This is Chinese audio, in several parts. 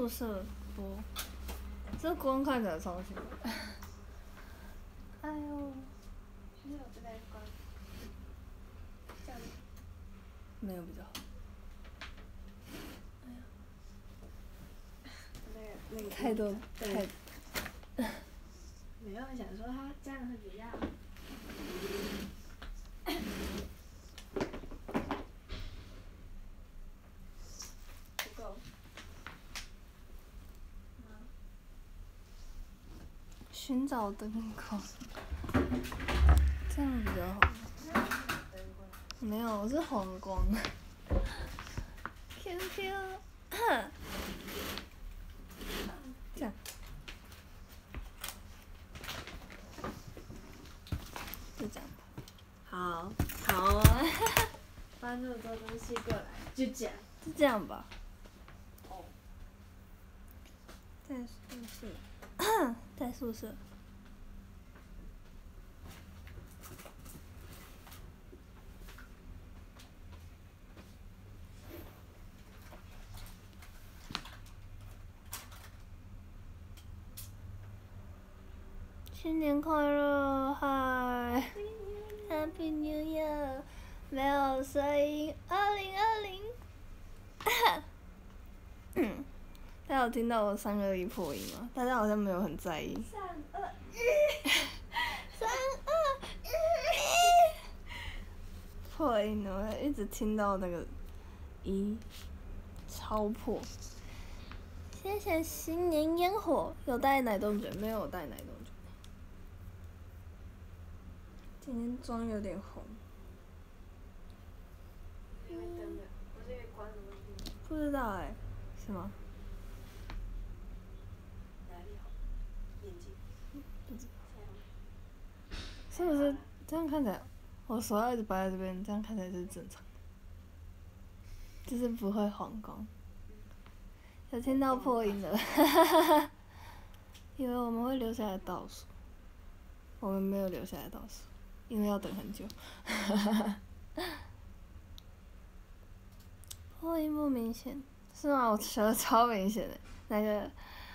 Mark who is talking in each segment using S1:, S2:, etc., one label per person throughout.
S1: 宿舍多，这光看起来超新。哎呦，
S2: 其实我这边光，这样
S1: 没有比较好。
S2: 那个
S1: 太多太。
S2: 没有想说他这样会比较。不够。
S1: 寻找灯光，这样比较好。没有，我是黄光。QQ， 这样，就这样吧。
S2: 好，好啊。搬那么多东西过来，就这样。
S1: 就这样吧。
S2: 哦。
S1: 在宿舍，在宿舍。新年快乐，嗨 ，Happy New Year， 没有声音，2020，大家有听到我321破音吗？大家好像没有很在意。
S2: 3、2、
S1: 1，3、2、1，破音了，我一直听到那个1，超破。谢谢新年烟火，有带奶冻卷没有带奶冻卷？今天妆有点红。
S2: 因为灯的，不是因为光的问题。
S1: 不知道哎，是吗？
S2: 哪里好？眼睛。
S1: 不知道。是不是这样看起来？我手要一直摆在这边，这样看起来是正常的，就是不会黄光。有听到破音了，以为我们会留下来倒数，我们没有留下来倒数，因为要等很久。破音不明显，是吗？我觉得超明显的，那个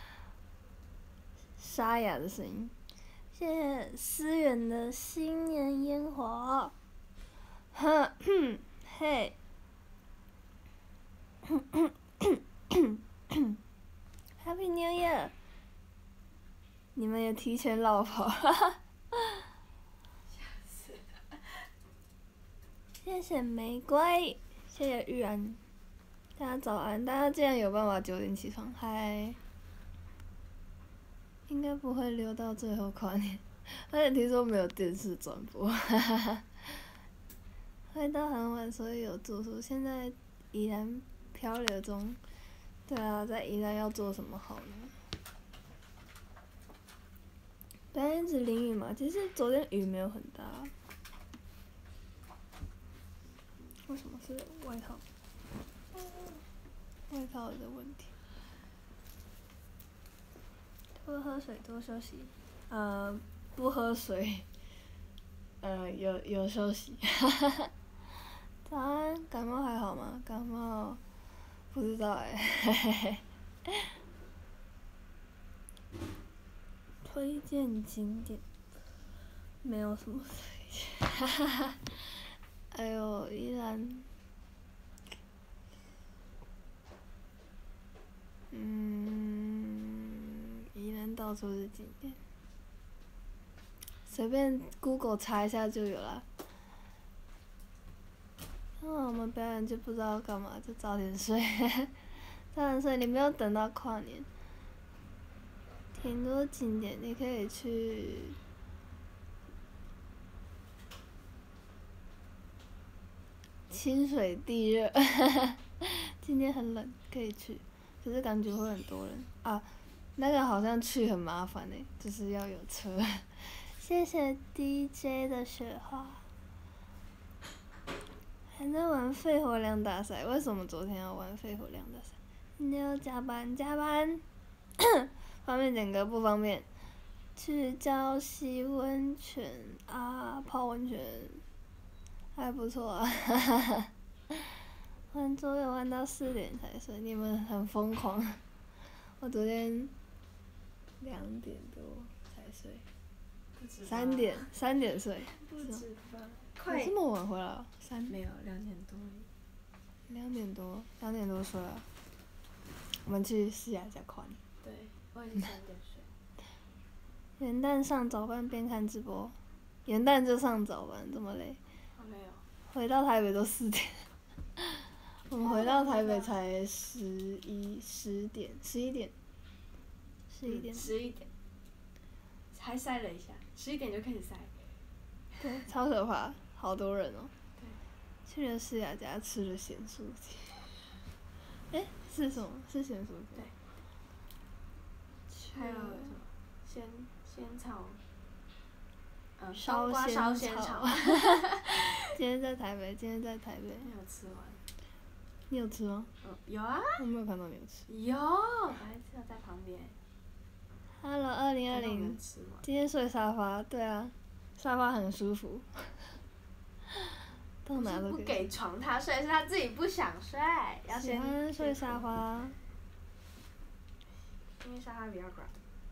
S1: 沙哑的声音。谢谢思远的新年烟火。嘿。Happy New Year！ 你们也提前落跑，谢谢玫瑰，谢谢玉安，大家早安！大家竟然有办法9点起床，嗨！应该不会留到最后跨年，而且听说没有电视转播，会到很晚，所以有住宿。现在依然漂流中。对啊，在宜兰要做什么好呢？昨天一直淋雨嘛，其实昨天雨没有很大。为什么是外套？外套的问题。多喝水，多休息。不喝水。有休息。早安，感冒还好吗？感冒。不知道哎，推荐景点，没有什么推荐，哎呦，依然，依然到处是景点，随便 Google 查一下就有了。我们表演就不知道干嘛，就早点睡，早点睡。你没有等到跨年，挺多景点，你可以去清水地热，今天很冷，可以去，可是感觉会很多人啊。那个好像去很麻烦欸，就是要有车。谢谢 DJ 的雪花。还在玩肺活量大赛，为什么昨天要玩肺活量大赛？今天要加班，方便点歌不方便。去礁溪温泉啊，泡温泉，还不错啊，玩桌游玩到4点才睡，你们很疯狂。 我昨天2点多才睡，
S2: 不止吧
S1: 3点睡。
S2: 不止吧？
S1: 我
S2: 快
S1: 这么晚回来了
S2: 没有2点多而已。
S1: 2点多睡了。我们去西雅家跨年。
S2: 对，我也是3点睡。
S1: 元旦上早班边看直播，元旦就上早班，这么累。
S2: 好累哦。
S1: 回到台北都4点，我们回到台北才11点。
S2: 11点，还塞了一下，11点就开始塞。
S1: 对，超可怕，好多人哦。
S2: 对。
S1: 去了诗雅家吃了咸酥鸡。是什么？是咸酥鸡。
S2: 对。还有什么？仙草。
S1: 烧
S2: 仙草。
S1: 今天在台北。
S2: 没有吃完。
S1: 你有吃吗？
S2: 有啊。
S1: 我没有看到你有吃。
S2: 有，我还是在旁边。
S1: Hello 2020，今天睡沙发，对啊，沙发很舒服。到哪都可以。
S2: 不给床他睡，是他自己不想睡，要先。
S1: 喜欢睡沙发。
S2: 因为沙发比较软。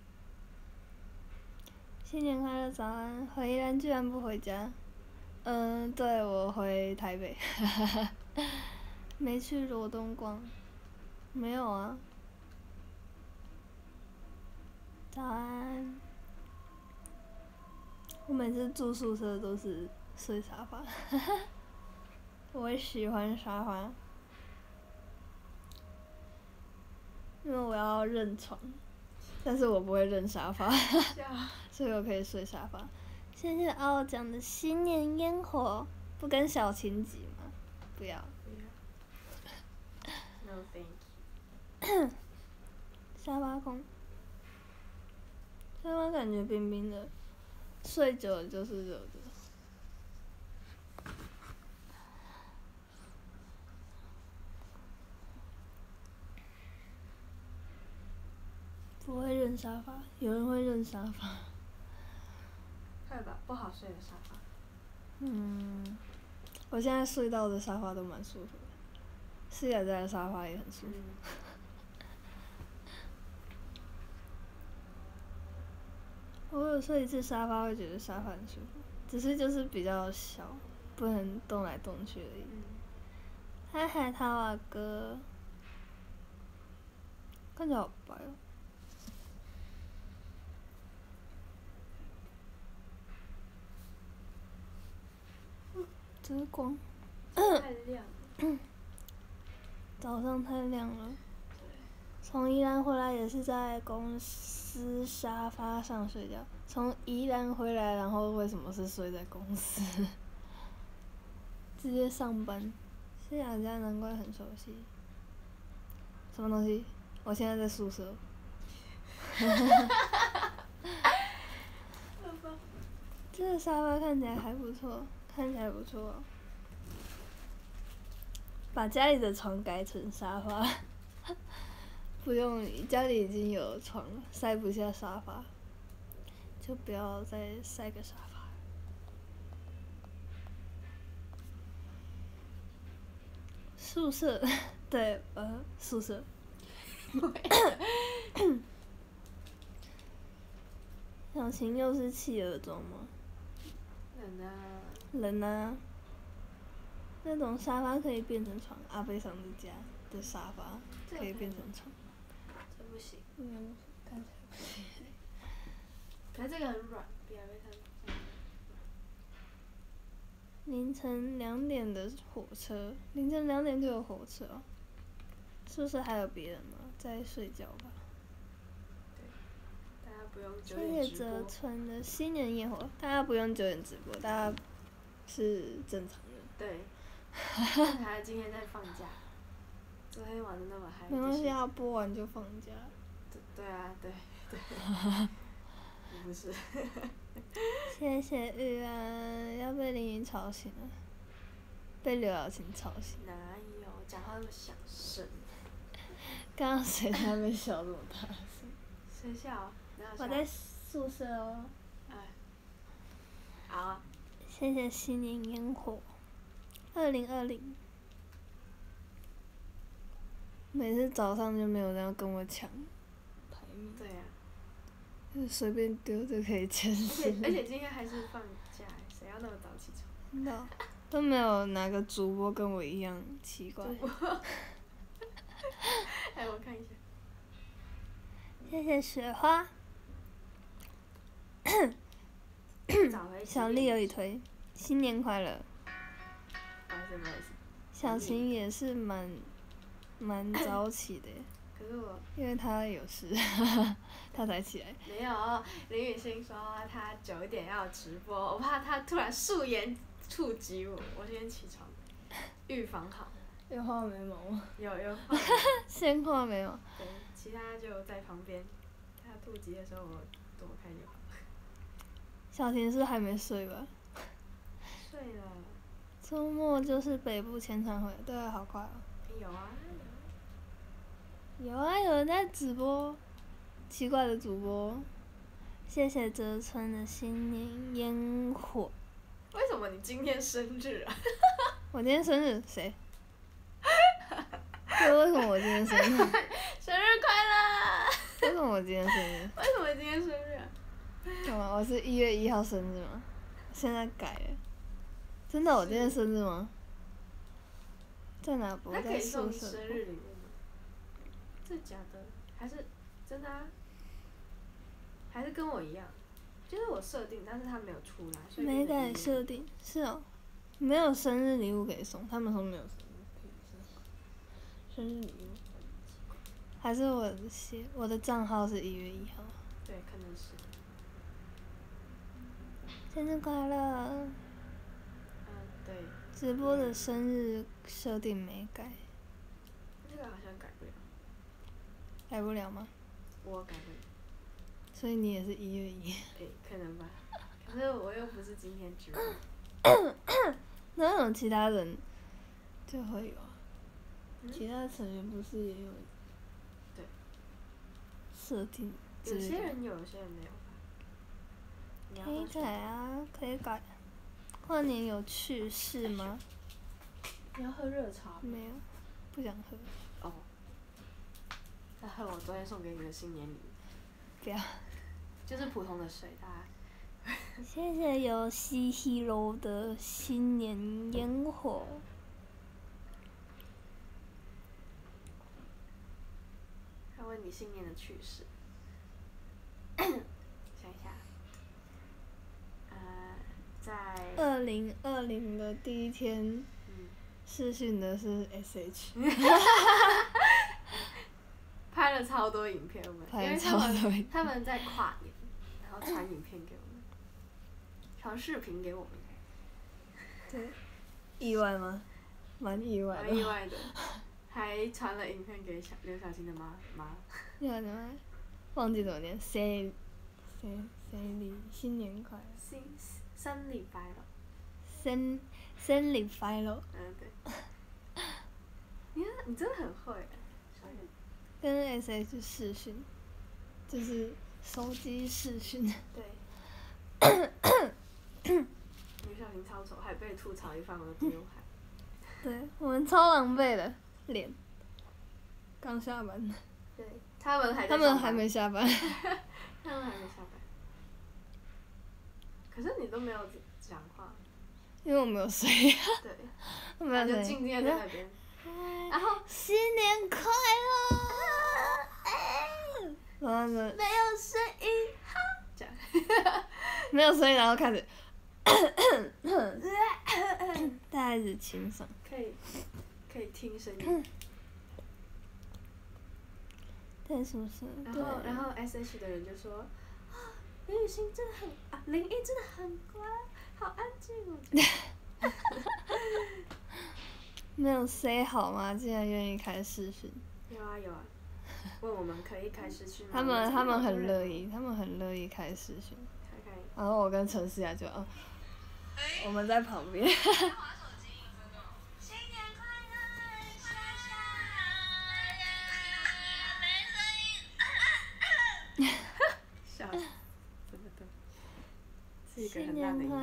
S1: 新年快乐，早安！回宜兰居然不回家。对，我回台北。没去罗东逛。没有啊。早安。我每次住宿舍都是睡沙发。我也喜欢沙发，因为我要认床，但是我不会认沙发，所以我可以睡沙发。谢谢傲讲的新年烟火，不跟小晴挤吗？不要。
S2: No thank you。
S1: 沙发空。沙发感觉冰冰的，睡久了就是热的。不会认沙发，有人会认沙发。
S2: 会吧，不好睡的沙发。
S1: 我现在睡到的沙发都蛮舒服的，诗雅家的沙发也很舒服。我有睡一次沙发，会觉得沙发很舒服，只是就是比较小，不能动来动去而已。嗨海涛啊哥，看起来好白哦。这是光。
S2: 太亮了。
S1: 早上太亮了。从宜兰回来也是在公司沙发上睡觉。从宜兰回来，然后为什么是睡在公司？直接上班。诗雅家难怪很熟悉。什么东西？我现在在宿舍。这个沙发看起来还不错，把家里的床改成沙发。不用，家里已经有床了，塞不下沙发，就不要再塞个沙发。宿舍，对，宿舍。小晴又是企鹅装吗？冷啊。那种沙发可以变成床，阿贝桑的家的沙发可以变成床。
S2: 这不行。
S1: 看起来不行。
S2: 可是这个很软，比阿贝桑软。
S1: 凌晨2点的火车，凌晨2点就有火车哦。宿舍还有别人吗？在睡觉吧。
S2: 对，大家不用9
S1: 谢
S2: 点直播。
S1: 谢泽村的新年焰火，大家不用9点直播，大家是正常人。
S2: 对。他今天在放假，昨天玩的那么嗨。
S1: 没关系，要播完就放假。
S2: 对啊，对。不是。
S1: 谢谢玉安，要被凌云吵醒了，被刘晓晴吵醒。
S2: 哪有讲话那么小声？
S1: 刚刚谁在那边笑这么大声？
S2: 谁笑？
S1: 我在宿舍哦。
S2: 好啊。
S1: 谢谢新年烟火。2020。每次早上就没有人要跟我抢， 密，
S2: 对呀、
S1: 就是随便丢就可以签
S2: 而且今天还是放假，谁要那么早起床？
S1: 真的都没有哪个主播跟我一样奇怪。
S2: 哎，我看一下。
S1: 谢谢雪花，
S2: 找回
S1: 小丽有一推，新年快乐。
S2: 不好意思，不好意思。
S1: 小晴也是蛮早起的耶，
S2: 可是我
S1: 因为他有事，他才起来。
S2: 没有，林雨欣说她9点要直播，我怕她突然素颜触及我，我先起床，预防好。
S1: 有画眉毛吗？
S2: 有
S1: 先画眉毛。
S2: 对，其他就在旁边，她触及的时候我躲开就好。
S1: 小婷是还没睡吧？
S2: 睡了。
S1: 周末就是北部签唱会，对啊，好快哦。
S2: 有啊。
S1: 有啊，有人在直播，奇怪的主播。谢谢泽村的新年烟火。
S2: 为什么你今天生日啊？
S1: 我今天生日，谁？对，为什么我今天生日？
S2: 生日快乐！
S1: 为什么我今天生日？
S2: 为什么今天生日啊？
S1: 干嘛？我是1月1号生日吗？现在改了。真的，我今天生日吗？在哪？不
S2: 那可
S1: 在
S2: 以送你
S1: 宿舍。
S2: 生日礼物吗？真的假的？还是真的啊？还是跟我一样？就是我设定，但是他没有出来，所以
S1: 没改
S2: 变成1月
S1: 设定，是哦，没有生日礼物可以送，他们说没有生日可以送。生日礼物，还是我的账号是1月1号。
S2: 对，可能是。
S1: 生日快乐！
S2: 对。
S1: 直播的生日设定没改，
S2: 这个好像改不了。
S1: 改不了吗？
S2: 我改不了。
S1: 所以你也是1月1。
S2: 可能吧。可是我又不是今天直播。
S1: 那种其他人就会有啊，其他成员不是也有？
S2: 对。
S1: 设定之
S2: 有
S1: 类的。
S2: 些人有，有些人没有吧。你要
S1: 可以
S2: 喝水
S1: 改啊，可以改。跨年有趣事吗？
S2: 你要喝热茶？
S1: 没有，不想喝。
S2: 哦。再喝我昨天送给你的新年礼物。
S1: 不要。
S2: 就是普通的水，大家。
S1: 谢谢游戏 Hero 的新年烟火。
S2: 他问你新年的趣事。想一下。在。
S1: 2020的第一天。视讯的是 SH。
S2: 拍了超多影片，我们因为他们在跨年，然后传影片给我们，传视频给我们。
S1: 对。意外吗？蛮意外的。
S2: 蛮意外的，还传了影片给刘晓欣的妈。
S1: 刘晓欣妈，忘记怎么念，谁新年快乐。
S2: 生日快乐。
S1: 生日快乐。
S2: 对。你真的很会。
S1: 跟 SH 视讯，就是手机视讯。
S2: 对。刘晓欣超丑，还被吐槽一番我的刘海。
S1: 对，我们超狼狈的脸。刚下班。
S2: 对，他们还
S1: 没下班。
S2: 他们还没下班。可是你都没有讲话。
S1: 因为我没有睡。
S2: 对。
S1: 我没有睡。
S2: 就静静在那边。然后。
S1: 新年快乐！然后呢？
S2: 没有声音，好。这样。
S1: 没有声音，然后开始。大家一直清爽。
S2: 可以听声音。
S1: 在宿舍。
S2: 然后 SH 的人就说，林雨欣真的林一真的很乖，好安静哦。
S1: 没有 say 好吗？竟然愿意开视讯。
S2: 有啊。问我们可以开视讯吗？
S1: 他们很乐意，开视讯。然后我跟陈思雅就我们在旁边。新年
S2: 快乐，没声音。笑死，真的。是一个很大的影片。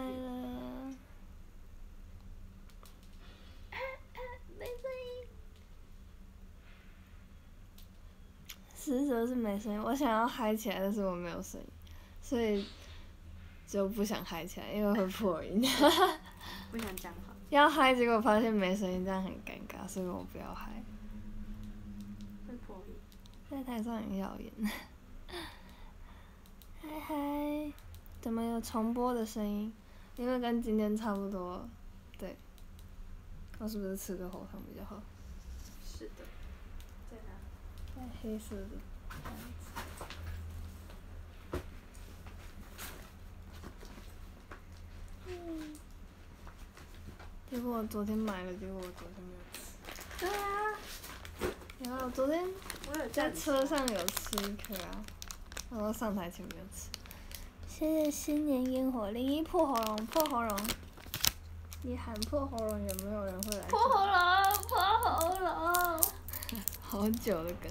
S1: 是吃蛇是没声音，我想要嗨起来，但是我没有声音，所以就不想嗨起来，因为会破音。
S2: 不想讲话。
S1: 要嗨，结果发现没声音，这样很尴尬，所以我不要嗨。
S2: 会破音。
S1: 在台上很耀眼。嗨嗨，怎么有重播的声音？因为跟今天差不多，对。我是不是吃个喉糖比较好？
S2: 是的。在哪？
S1: 在黑色的。结果我昨天买了，结果我昨天没有吃。
S2: 对啊。
S1: 然后昨天
S2: 我有
S1: 在车上有吃一颗啊，然后上台前没有吃。谢谢新年烟火，01破喉咙，破喉咙。你喊破喉咙，有没有人会来？
S2: 破喉咙，破喉咙。
S1: 好久的梗。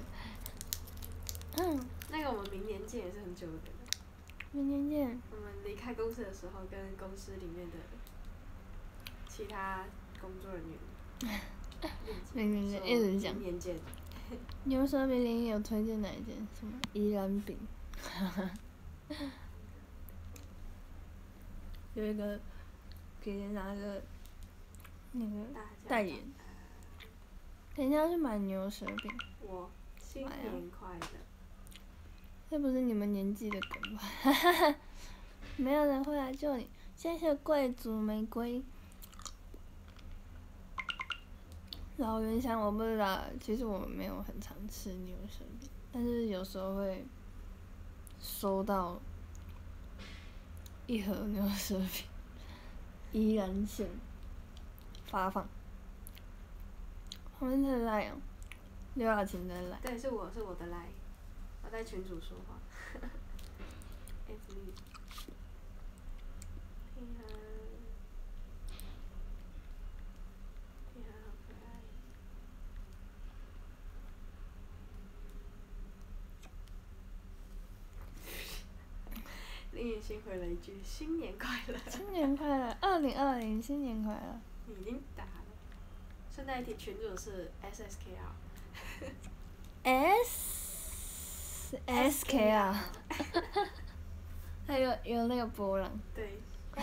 S2: 那个我们明年见也是很久的梗。
S1: 明年见。
S2: 我们离开公司的时候，跟公司里面的其他工作人员。
S1: 明年见，一直讲。
S2: 明年见。
S1: 牛舌饼里有推荐哪一间？什么宜兰饼？有一个给人拿个那个代言。等一下要去买牛舌饼。
S2: 我新年快乐。
S1: 这不是你们年纪的梗吧？没有人会来救你。谢谢贵族玫瑰。老原香我不知道，其实我没有很常吃牛舌饼，但是有时候会收到一盒牛舌饼，宜兰县发放。我们在赖哦，刘雅琴在赖。
S2: 对，是我的赖，我在群组说话。It's me。平衡，平衡好可爱。林雨欣回了一句：“新年快乐。”
S1: 新年快乐，2020新年快乐。
S2: 你已经打了。顺带一提，群主是 SSKR。
S1: SKR。还有那个波浪。
S2: 对。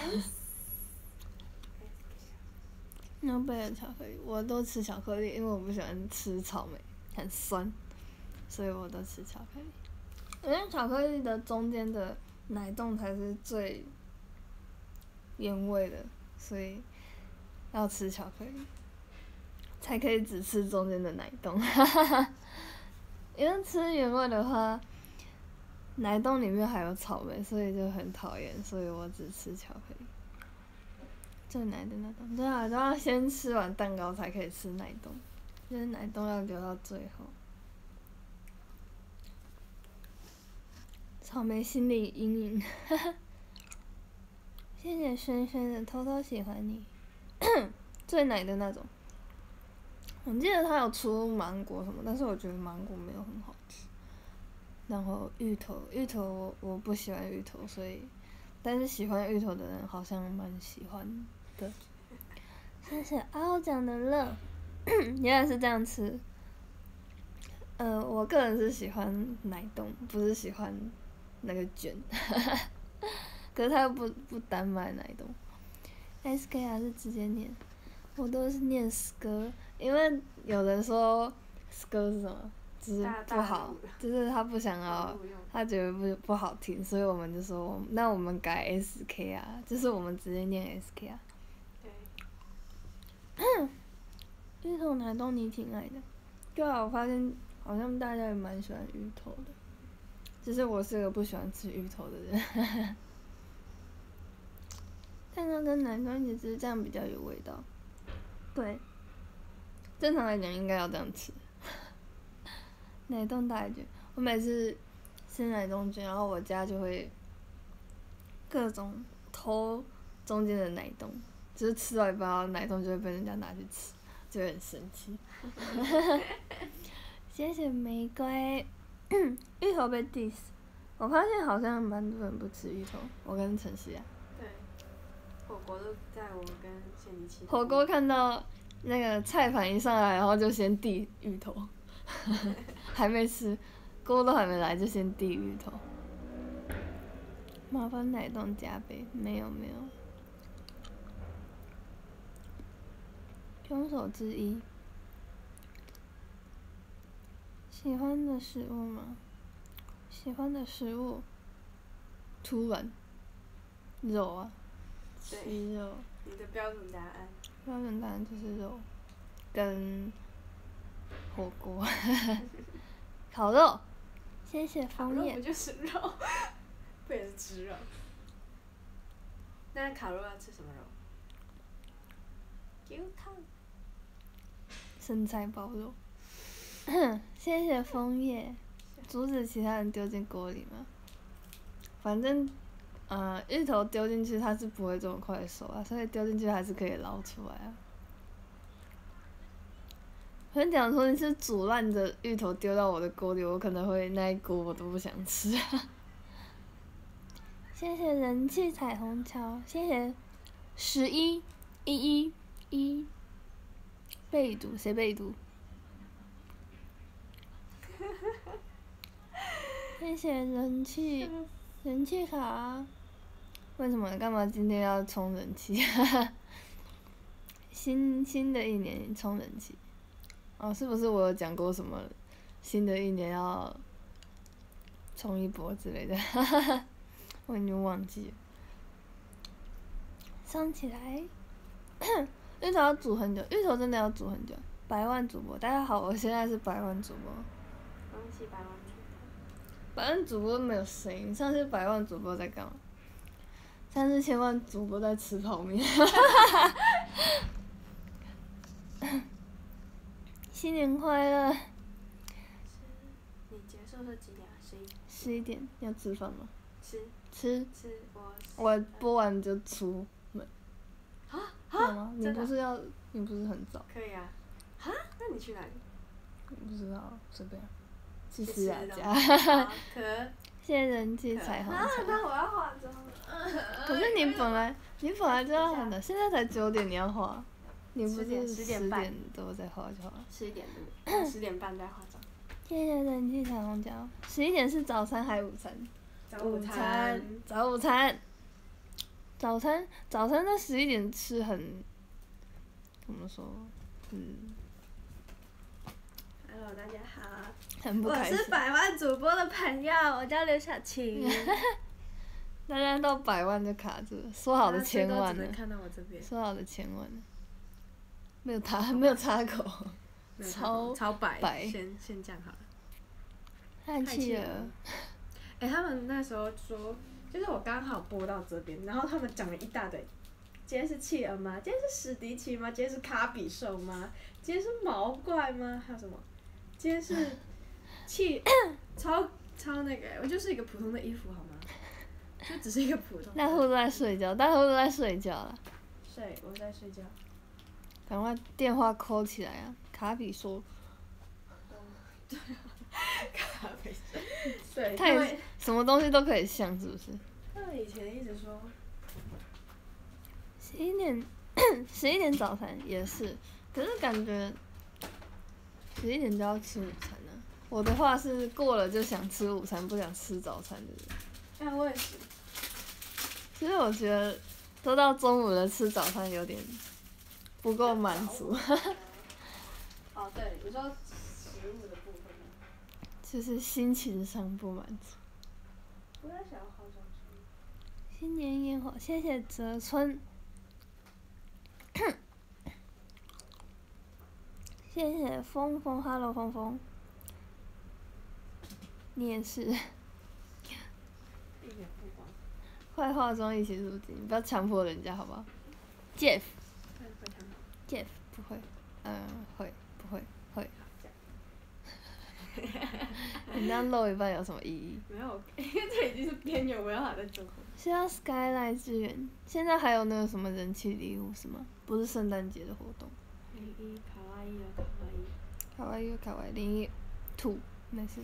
S1: 诺贝尔巧克力，我都吃巧克力，因为我不喜欢吃草莓，很酸，所以我都吃巧克力。因为巧克力的中间的奶冻才是最原味的，所以要吃巧克力，才可以只吃中间的奶冻。因为吃原味的话，奶冻里面还有草莓，所以就很讨厌，所以我只吃巧克力。最奶的那种，对啊，都要先吃完蛋糕才可以吃奶冻，就是奶冻要留到最后。草莓心理阴影。谢谢轩轩的偷偷喜欢你。最奶的那种，我记得他有出芒果什么，但是我觉得芒果没有很好吃。然后芋头我不喜欢芋头，所以，但是喜欢芋头的人好像蛮喜欢的。谢谢傲讲的乐。原来是这样吃。我个人是喜欢奶冻，不是喜欢那个卷。可是他又不单卖奶冻。SKR 是直接念，我都是念 sk， 因为有人说 sk 是什么，就是不好，就是他不想要，他觉得不好听，所以我们就说，那我们改 SKR， 就是我们直接念 SKR。芋头奶冻你挺爱的，对啊，我发现好像大家也蛮喜欢芋头的，只是我是个不喜欢吃芋头的人。蛋糕跟奶冻一起吃，这样比较有味道。对，正常来讲应该要这样吃。奶冻大卷，我每次吃奶冻卷，然后我家就会各种偷中间的奶冻，就是吃到一半，奶冻就会被人家拿去吃，就会很生气。谢谢玫瑰。芋头被 diss， 我发现好像蛮多人不吃芋头，我跟陈曦啊。
S2: 对。火锅都在我跟谢妮琪。
S1: 火锅看到那个菜盘一上来，然后就先递芋头，还没吃， 锅都还没来就先递芋头。麻烦奶冻加杯，没有。凶手之一。喜欢的食物吗？喜欢的食物，突然，肉啊，吃肉。
S2: 你的标准答案。
S1: 标准答案就是肉，跟火锅，烤肉。谢谢枫叶。
S2: 烤肉不就是肉？不也是吃肉？那烤肉要吃什么肉？牛汤。
S1: 生菜包肉。谢谢枫叶。阻止其他人丢进锅里吗？反正，芋头丢进去它是不会这么快熟啊，所以丢进去还是可以捞出来啊。我跟讲说你是煮烂的芋头丢到我的锅里，我可能会那一锅我都不想吃啊。谢谢人气彩虹桥，谢谢1111被读，谁被读？谢谢人气卡。为什么？干嘛今天要冲人气？新的一年冲人气。哦，是不是我有讲过什么？新的一年要冲一波之类的，我已经忘记了。上起来，芋头要煮很久，芋头真的要煮很久。百万主播，大家好，我现在是百万主播。
S2: 恭喜百万主播。
S1: 百万主播没有声音，上次百万主播在干嘛？3000万主播在吃泡面。新年快乐！
S2: 你结束是几点啊
S1: ？11点。要吃饭吗？
S2: 吃。
S1: 我播完就出门。
S2: 啊？
S1: 吗？你不是很早？
S2: 可以啊。哈？那你去哪里？
S1: 不知道，随便。去思雅家。谢谢人气彩虹桥。
S2: 那我要化妆了。
S1: 可是你本来就要化的，现在才9点，你要化。你不是
S2: 10点
S1: 多再化就好了。
S2: 11点多，10点半再化妆。
S1: 谢谢人气彩虹桥。11点是早餐还午餐？早午餐。早餐在11点吃很，怎么说
S2: ？Hello， 大家好。
S1: 很不开心。
S2: 我是百万主播的朋友，我叫刘小晴。
S1: 大家到100万就卡住了，说好的1000万呢？
S2: 看到我这边。
S1: 说好的1000万呢？没有插口。超白。
S2: 先这样好了。
S1: 太气了。
S2: 他们那时候说，就是我刚好播到这边，然后他们讲了一大堆。今天是企鹅吗？今天是史迪奇吗？今天是卡比兽吗？今天是毛怪吗？还有什么？今天是超那个，我就是一个普通的衣服好吗？就只是一个普通。
S1: 大家都在睡觉，了。
S2: 我在睡觉。
S1: 赶快电话 call 起来啊！卡比说。
S2: 对啊，卡比兽。对。
S1: 太什么东西都可以像，是不是？
S2: 他们以前一直说。
S1: 11点早餐也是，可是感觉11点就要吃午餐了。我的话是过了就想吃午餐，不想吃早餐的人。
S2: 我也是。
S1: 其实我觉得都到中午了，吃早餐有点不够满足。
S2: 哦，对，你说食物的部分吗？
S1: 就是心情上不满足。
S2: 我也想要化妆水。
S1: 新年烟火，谢谢泽村。谢谢峰峰 ，Hello 峰峰。你也是。快化妆一起入镜，你不要强迫人家好不好 ？Jeff。Jeff 不会，会。你这样露一半有什么意义？
S2: 没有，因为这已经是边缘，我要还在做。
S1: 需要 Skyline 支援，现在还有那个什么人气礼物是吗？不是圣诞节的活动。卡哇伊02没事。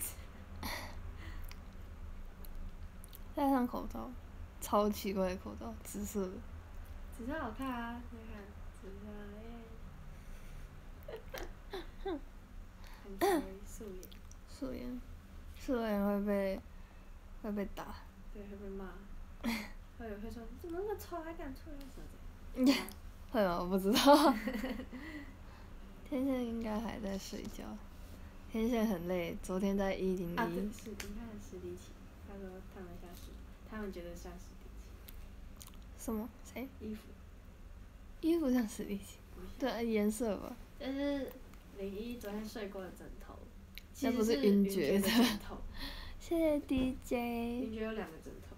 S1: 戴上口罩，超奇怪的口罩，紫色的。
S2: 紫色好看啊，你看，紫色耶。很素颜。
S1: 素颜。 素颜会被打。
S2: 对，会被骂，会说你怎么那么丑还敢出来什么的。
S1: 会吗？我不知道。天线应该还在睡觉。天线很累，昨天在101。
S2: 啊，对，是，你看实地起，他说他们觉得像实地起。
S1: 什么？谁？
S2: 衣服。
S1: 衣服像实地起。对，颜色吧。
S2: 就是01昨天睡过的枕头，
S1: 那不是晕厥
S2: 的枕头。
S1: 谢谢 DJ。
S2: 晕厥有2个枕头。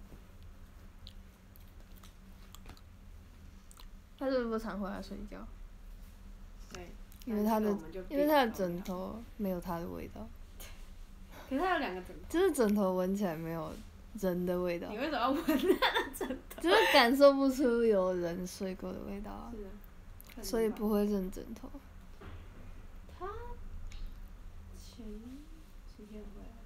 S1: 他是不是常回来睡觉？
S2: 对。
S1: 因为他的枕头没有他的味道。
S2: 可是他有2个枕头。
S1: 就是枕头闻起来没有人的味道。
S2: 你为什么要闻他的枕头？
S1: 就是感受不出有人睡过的味道啊。
S2: 是的。
S1: 所以不会认枕头。
S2: 他前几天回来。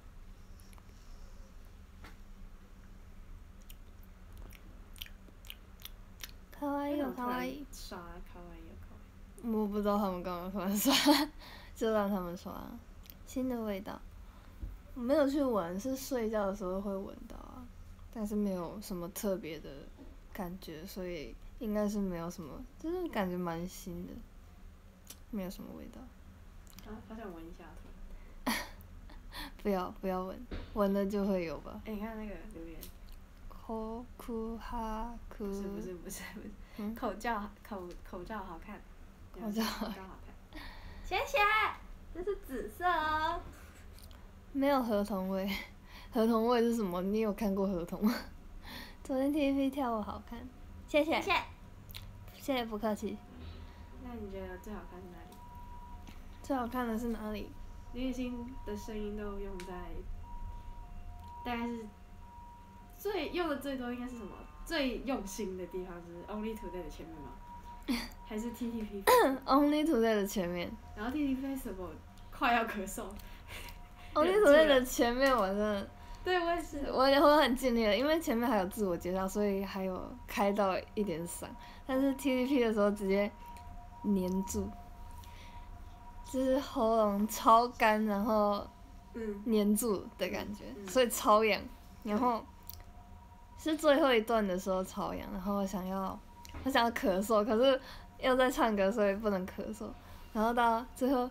S1: 卡哇伊有卡哇伊。
S2: 刷卡哇伊有卡哇伊。
S1: 我不知道他们干嘛突然刷，就让他们刷。新的味道，我没有去闻，是睡觉的时候会闻到啊，但是没有什么特别的感觉，所以应该是没有什么，就是感觉蛮新的，没有什么味道。
S2: 啊，好想闻一下
S1: 不要闻，闻了就会有吧。
S2: 你看那个留言。
S1: 口哭哈哭。
S2: 不是，口罩好看。
S1: 口罩好
S2: 看。谢谢，这是紫色哦。
S1: 没有合同味，合同味是什么？你有看过合同吗？昨天 TVB 跳舞好看，谢谢。谢谢不客气。
S2: 那你觉得最好看是哪里？
S1: 最好看的是哪里？
S2: 林雨欣的声音都用在，大概是用的最多应该是什么？最用心的地方是 Only Today 的前面吗？还是 TTP
S1: Only Today 的前面。
S2: 然后 TTP Festival 快要咳嗽。
S1: Only Today 的前面我真的。
S2: 对，我也是。
S1: 我很尽力了，因为前面还有自我介绍，所以还有开到一点嗓。但是 TTP 的时候直接黏住，就是喉咙超干，然后黏住的感觉，所以超痒。然后是最后一段的时候超痒，然后我想要咳嗽，可是又在唱歌，所以不能咳嗽。然后到最后，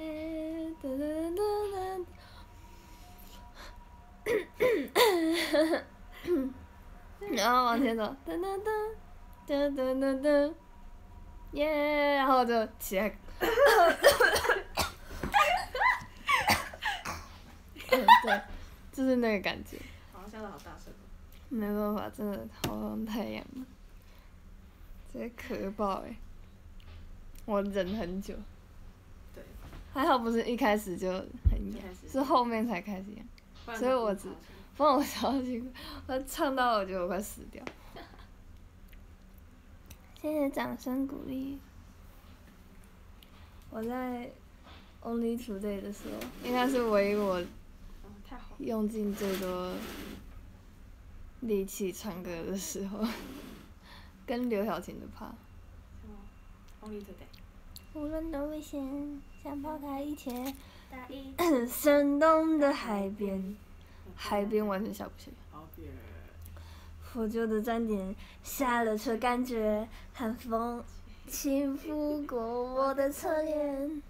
S1: 然后往前走，耶，然后就起来。对，就是那个感觉。
S2: 好像笑得好大声。
S1: 没办法，真的喉咙太痒了，直接咳爆我忍很久。
S2: 对。
S1: 还好不是一开始就很痒，是后面才开始痒，所以我不然我超辛苦，我唱到我觉得我快死掉。谢谢掌声鼓励。我在 Only Today 的时候，应该是唯一我用尽最多力气唱歌的时候，跟刘晓庆的趴。
S2: Only Today。
S1: 无论多危险，想抛开一切。生动的海边，海边完全下不去。腐旧的站点，下了车，感觉寒风轻拂过我的侧脸。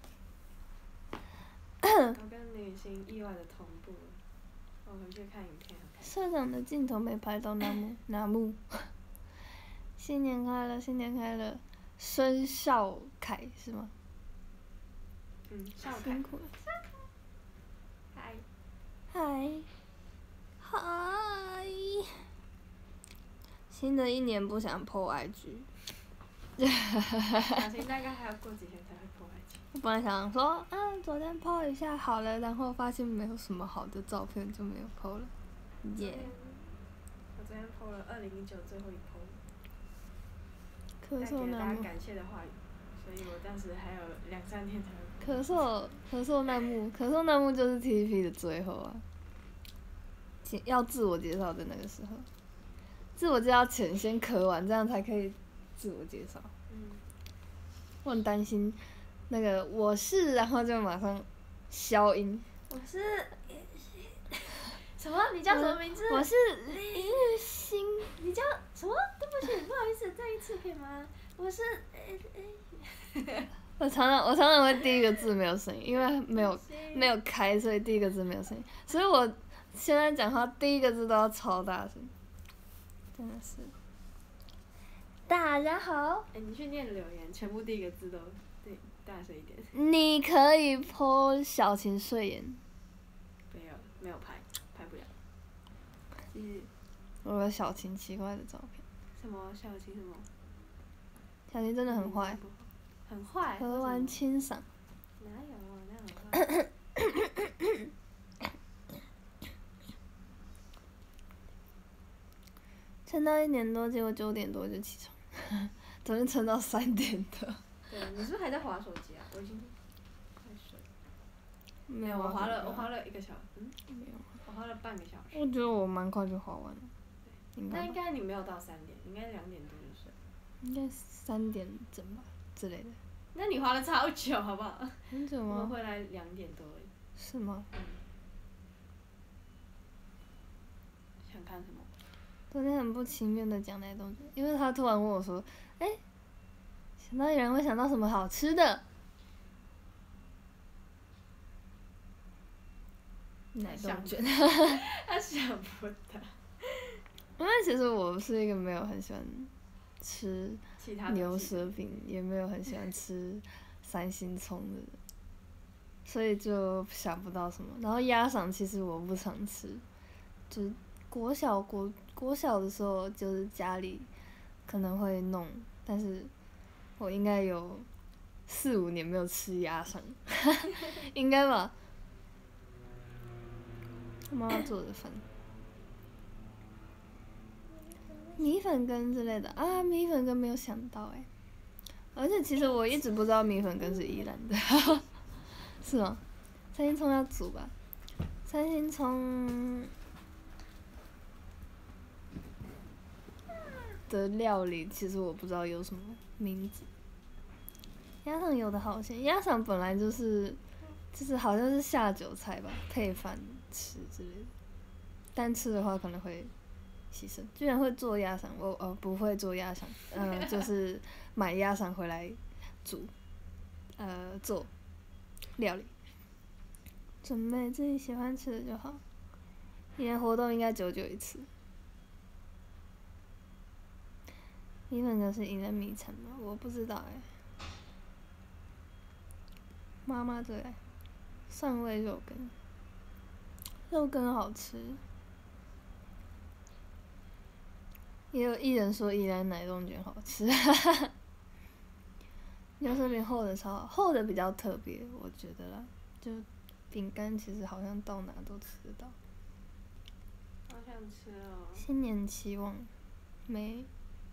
S2: 我跟女星意外的同步，我回去看影片。
S1: 社长的镜头没拍到那幕。新年快乐，新年快乐，孙少凯是吗？
S2: 少凯。
S1: 辛苦了。嗨。新的一年不想 po IG。
S2: 小新大概还要过几天才会 po IG。
S1: 我本来想说，昨天 po 一下好了，然后发现没有什么好的照片，就没有 po 了。耶。
S2: 我昨天 po 了2019最后一 po。
S1: 咳嗽那幕。
S2: 带给大家感谢的话语，所以我当时还有2-3天才会。
S1: 咳嗽那幕就是 TTP 的最后啊。要自我介绍的那个时候，自我介绍前先咳完，这样才可以自我介绍。我很担心那个我是，然后就马上消音。
S2: 我是。 什么？你叫什么名字？
S1: 我是李雨欣。
S2: 你叫什么？对不起，不好意思，再一次可以吗？我是
S1: 我常常会第一个字没有声音，因为没有开，所以第一个字没有声音。所以我现在讲话第一个字都要超大声，真的是。大家好。
S2: 你去念留言，全部第一个字都对大声一点。
S1: 你可以 po 小晴睡颜。
S2: 没有拍不了。继续。
S1: 我有小晴奇怪的照片。
S2: 什么小晴什么？
S1: 小晴真的很坏。
S2: 很坏。
S1: 喝完清嗓。
S2: 哪有啊？那很坏。
S1: 撑到1点多，结果9点多就起床，昨天撑到3点多。
S2: 对，你是不是还在滑手机啊？我已经快睡了。
S1: 没有，
S2: 我滑了1个小时。
S1: 没有。
S2: 我滑了半个小时。
S1: 我觉得我蛮快就滑完了。
S2: 那应该你没有到3点，应该2点多就睡。
S1: 应该3点整吧之类的。
S2: 那你滑了超久，好不好？
S1: 很久吗？
S2: 我们回来2点多而已。
S1: 是吗？
S2: 想看什么？
S1: 昨天很不情愿的讲那东西，因为他突然问我说：“想到有人会想到什么好吃的？”奶冻卷。
S2: 他想不到。
S1: 因为其实我是一个没有很喜欢吃牛舌饼，也没有很喜欢吃3星葱的人，所以就想不到什么。然后鸭掌其实我不常吃，就是国小的时候就是家里可能会弄，但是我应该有4、5年没有吃鸭掌，应该吧。妈妈做的饭。米粉羹之类的啊，米粉羹没有想到而且其实我一直不知道米粉羹是宜兰的，是吗？3星葱要煮吧？3星葱的料理其实我不知道有什么名字。鸭掌有的好咸，鸭掌本来就是好像是下酒菜吧，配饭吃之类的。单吃的话可能会牺牲。居然会做鸭掌，我不会做鸭掌，就是买鸭掌回来煮，做料理，准备自己喜欢吃的就好。一年活动应该久久一次。米粉羹是宜兰米产吗？我不知道妈妈最爱蒜味肉羹，肉羹好吃。也有艺人说宜兰奶冻卷好吃，牛舌饼厚的超好，厚的比较特别，我觉得啦。就饼干其实好像到哪都吃得到。
S2: 好想吃哦。
S1: 新年期望，没。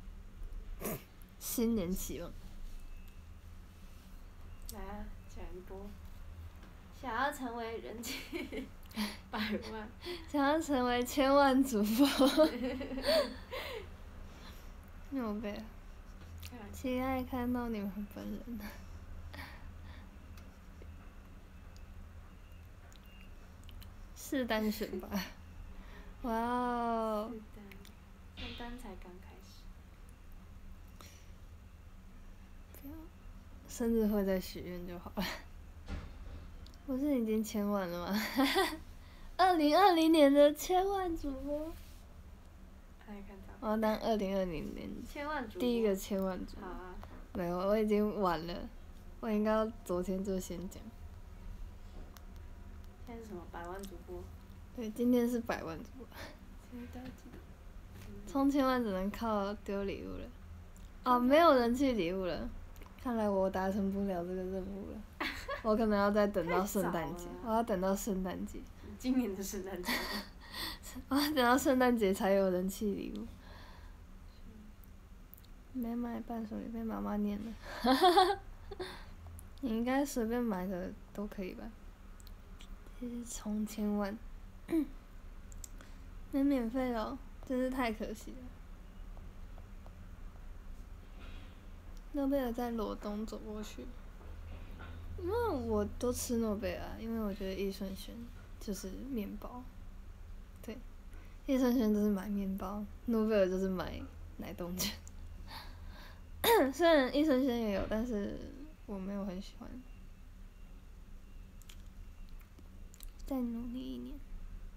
S1: 新年期望。
S2: 来啊，讲一波。想要成为人气100万。
S1: 想要成为1000万主播。诺贝尔。期待看到你们本人。是单选吧？哇哦！
S2: 单才刚开始。
S1: 生日会再许愿就好了。不是已经1000万了吗？2020年的1000万主播。我要当2020年第一个1000万主播。
S2: 好啊。
S1: 没有，我已经晚了，我应该要昨天就先讲。
S2: 现在是什么100万主播？
S1: 对，今天是100万主播。充1000万只能靠丢礼物了。没有人气礼物了，看来我达成不了这个任务了。我可能要再等到圣诞节，我要等到圣诞节。
S2: 今年的圣诞节。
S1: 我要等到圣诞节才有人气礼物。没买伴手礼被妈妈念了。你应该随便买个都可以吧？这是充1000万。能免费哦，真是太可惜了。诺贝尔在罗东走过去，因为我都吃诺贝尔，因为我觉得益顺轩就是面包益生菌就是买面包，诺贝尔就是买奶冻卷。虽然益生菌也有，但是我没有很喜欢。再努力一年。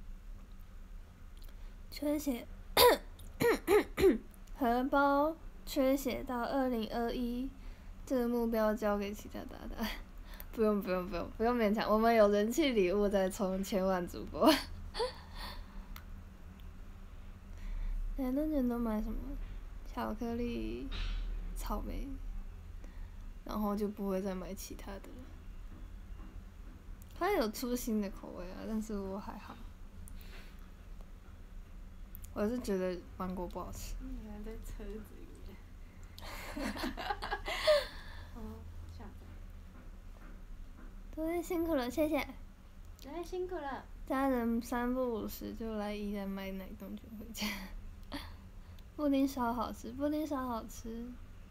S1: 缺血，荷包缺血到2021，这个目标交给其他大大。不用勉强，我们有人气礼物在冲千万主播。奶冻卷都买什么？巧克力、草莓，然后就不会再买其他的了。它有出新的口味啊，但是我还好。我是觉得芒果不好吃。
S2: 你还在车子里面。哦，下载。
S1: 昨天辛苦了，谢谢。
S2: 哎，辛苦了。
S1: 家人3不5时就来宜兰买奶冻卷回家。布丁烧好吃，布丁烧好吃。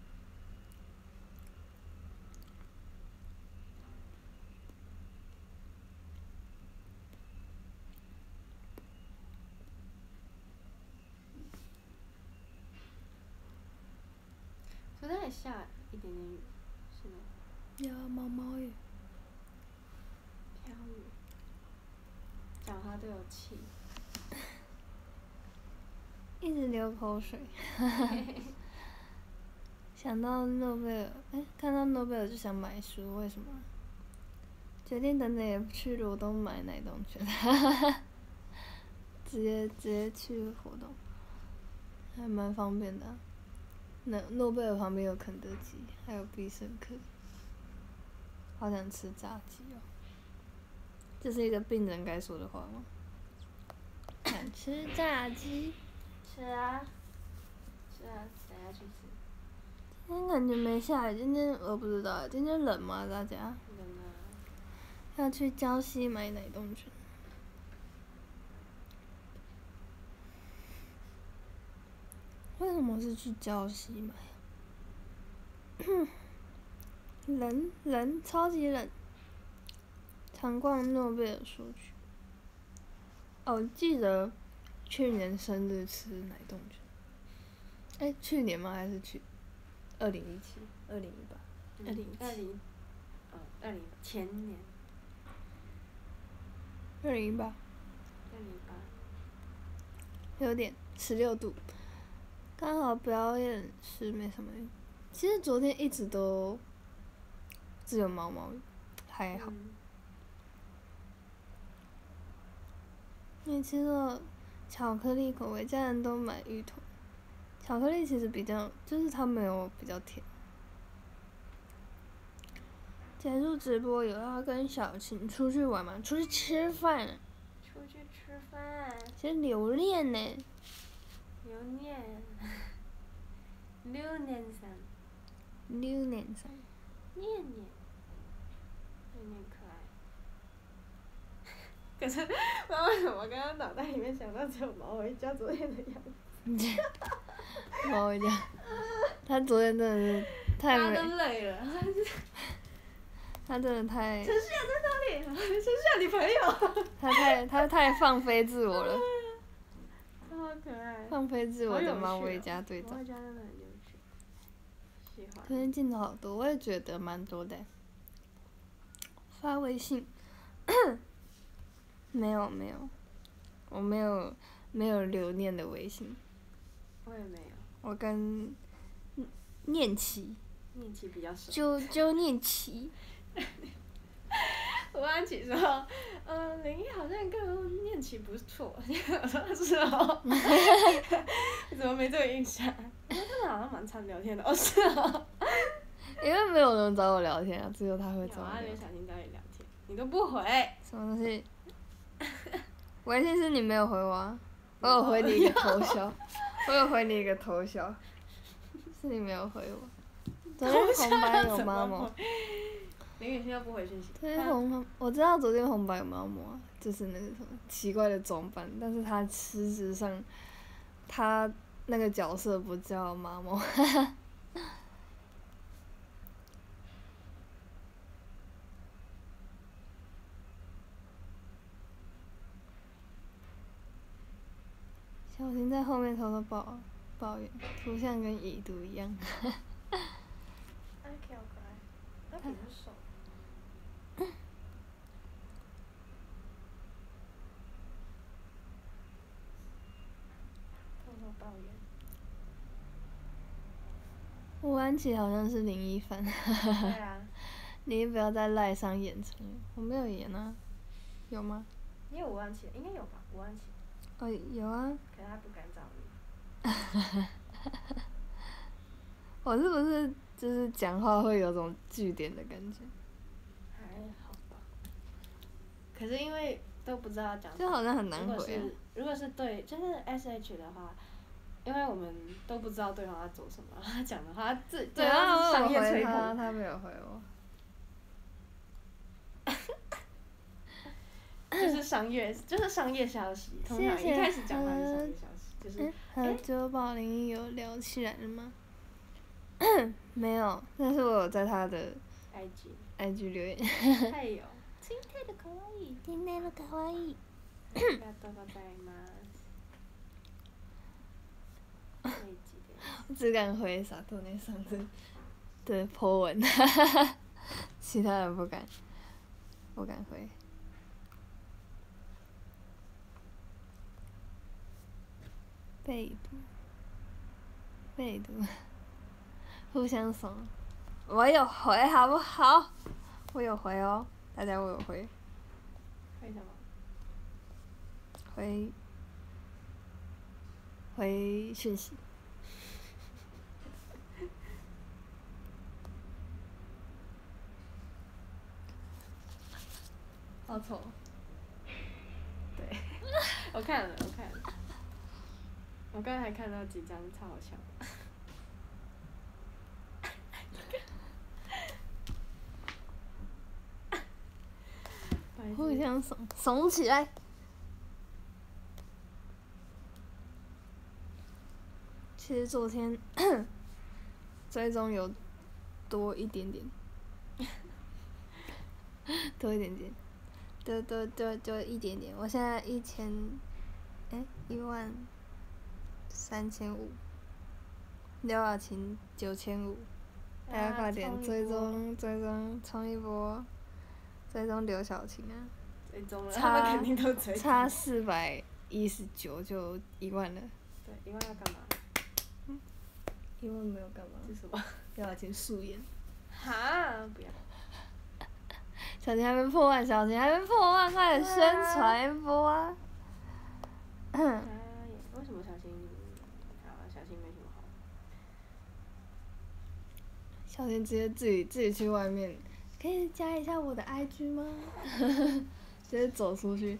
S2: 昨天也下一点点雨，是吗？
S1: 呀，毛毛雨。
S2: 飘雨。讲话都有气。
S1: 一直流口水。想到诺贝尔，看到诺贝尔就想买书，为什么？决定等等也去罗东买奶冻卷。直接去活动，还蛮方便的啊。诺贝尔旁边有肯德基，还有必胜客。好想吃炸鸡哦！这是一个病人该说的话吗？想吃炸鸡。
S2: 吃啊，吃啊，等下去吃。
S1: 今天感觉没下雨，今天我不知道，今天冷吗？大家？
S2: 冷啊。
S1: 要去礁溪买奶冻卷。为什么是去礁溪买？冷，超级冷。常逛诺贝尔书局。哦，记得去年生日吃奶冻卷。去年吗？还是2017、2018、
S2: 20前年。
S1: 2018。有点16度，刚好表演是没什么雨。其实昨天一直都只有毛毛雨，还好。你吃了巧克力口味，家人都买芋头。巧克力其实比较，就是它没有比较甜。结束直播有要跟小晴出去玩吗？出去吃饭。
S2: 出去吃饭。
S1: 其实留恋呢。
S2: 留念。留念上。
S1: 留念上。
S2: 念念。念念可爱。可是不知道为什么刚刚脑袋里面想到只有毛维家昨天的样子。
S1: 毛维家，他昨天真的是太美。
S2: 他都累了。
S1: 他真的太。
S2: 陈世雅在哪里？陈世雅女朋友。
S1: 他太放飞自我了。
S2: 好可爱。
S1: 放飞自我的毛维家队长。
S2: 毛维家真的很有趣。喜欢。
S1: 昨天镜头好多，我也觉得蛮多的。发微信。没有，我没有留念的微信。
S2: 我也没有。
S1: 我跟念琪。
S2: 念琪比较熟。
S1: 就念琪。
S2: 我安琪说，林一好像跟我念琪不错。我说是哦。你怎么没这个印象？我说他们好像蛮常聊天的。哦，是哦。
S1: 因为没有人找我聊天啊，只有他会找我聊天。
S2: 有啊，连小新找你聊天，你都不回。
S1: 什么东西？微信是你没有回我啊？我有回你一个头像，我有回你一个头像，是你没有回我。昨天红白有猫毛。
S2: 林雨欣又不回讯息。
S1: 昨天我知道昨天红白有猫毛啊，就是那个什么奇怪的装扮，但是他事实上，他那个角色不叫猫毛。 小新在后面偷偷抱怨，图像跟已读一样。
S2: 阿 Q 好可爱，他比较瘦。偷偷抱怨。
S1: 吴安琪好像是林一凡。
S2: 对啊。
S1: 你不要在赖上演成，我没有演啊，有吗？
S2: 你有吴安琪，应该有吧？吴安琪。
S1: 哦，有啊。
S2: 可是他不敢找你。
S1: 我是不是就是讲话会有种句点的感觉？
S2: 还好吧。可是因为都不知道讲什么，
S1: 就好像很难回啊。
S2: 如果是对，就是 SH 的话，因为我们都不知道对方在做什么，他讲的话，对
S1: 啊，
S2: 是商业
S1: 吹
S2: 捧，
S1: 他没有回我。
S2: 就是商业消息，通常一开始讲话是商业消息，就是。
S1: 和周宝林有聊起来了吗？没有，但是我有在他的 IG 留言。
S2: 还有。今天的可愛い。
S1: 今天的可愛い。
S2: ありがとうございます。
S1: 我只敢回萨托内上次的 po 文，其他人不敢回。备读，互相怂。我有回好不好？我有回哦，大家我有回。
S2: 回什么？
S1: 回讯息。好丑。
S2: 对。我看了。我刚才还看到几张超好笑的。
S1: 互相怂起来。其实昨天追踪有多一点点，多一点点，多一点点。我现在13000，廖雅琴9500，大家快点追踪冲一波，追踪刘晓庆啊！
S2: 追踪了，他们肯定都追踪。
S1: 差419就1万了。
S2: 对，1万要干嘛
S1: ？1万没有干嘛？
S2: 是什么？
S1: 刘晓庆素颜。
S2: 哈，不要。
S1: 小晴还没破万，快点宣传一波啊！
S2: 为什么小晴？小晴没什么好。
S1: 小晴直接自己去外面，可以加一下我的 IG 吗？直接走出去。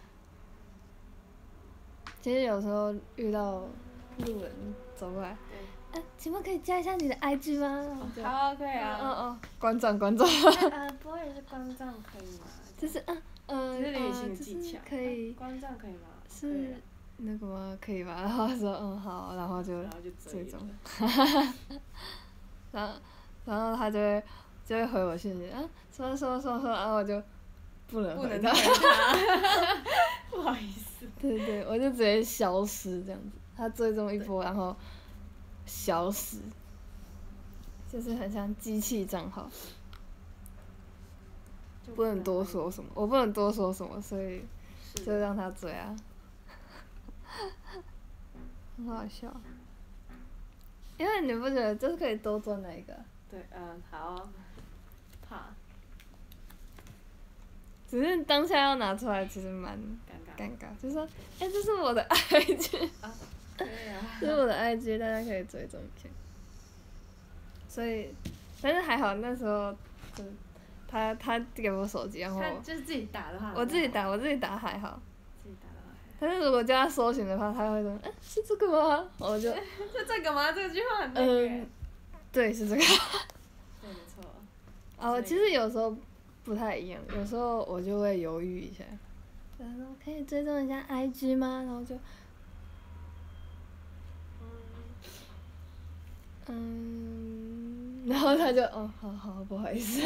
S1: 其实有时候遇到路人走过来，请问可以加一下你的 IG 吗？
S2: 好，可以啊。
S1: 观众。
S2: 不会是观众可以吗？
S1: 就是
S2: 这是旅行的技巧。
S1: 可以。
S2: 观众可以吗？
S1: 是那个吗？可以吧？然后说好，然后就追踪。然后他就会回我讯息说，然后我就不能回他。
S2: 不好意思。
S1: 对，我就直接消失这样子。他追踪一波，然后消失，就是很像机器账号。不能多说什么，我不能多说什么，所以就让他追啊。很好笑。因为你不觉得就是可以多做哪一个？
S2: 对，好。怕。
S1: 只是当下要拿出来，其实蛮尴尬，就是说，这是我的 IG。
S2: 可以啊。
S1: 这是我的 IG， 大家可以追踪一下。所以，但是还好那时候，就是他给我手机，然后。
S2: 他就是自己打的话。
S1: 我自己打还好。
S2: 自己打的话。
S1: 但是如果叫他搜寻的话，他会说，是这个吗？我就。
S2: 是这个吗？这句话很那个。
S1: 对，是这个。
S2: 对，没错。
S1: 其实有时候不太一样，有时候我就会犹豫一下。他说可以追踪一下 IG 吗？然后就。然后他就好，不好意思。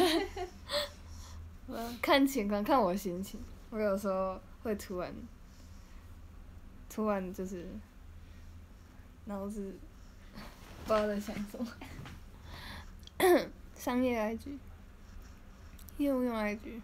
S1: 看情况，看我心情。我有时候会突然就是脑子不知道在想什么。商业 IG， 业务用 IG，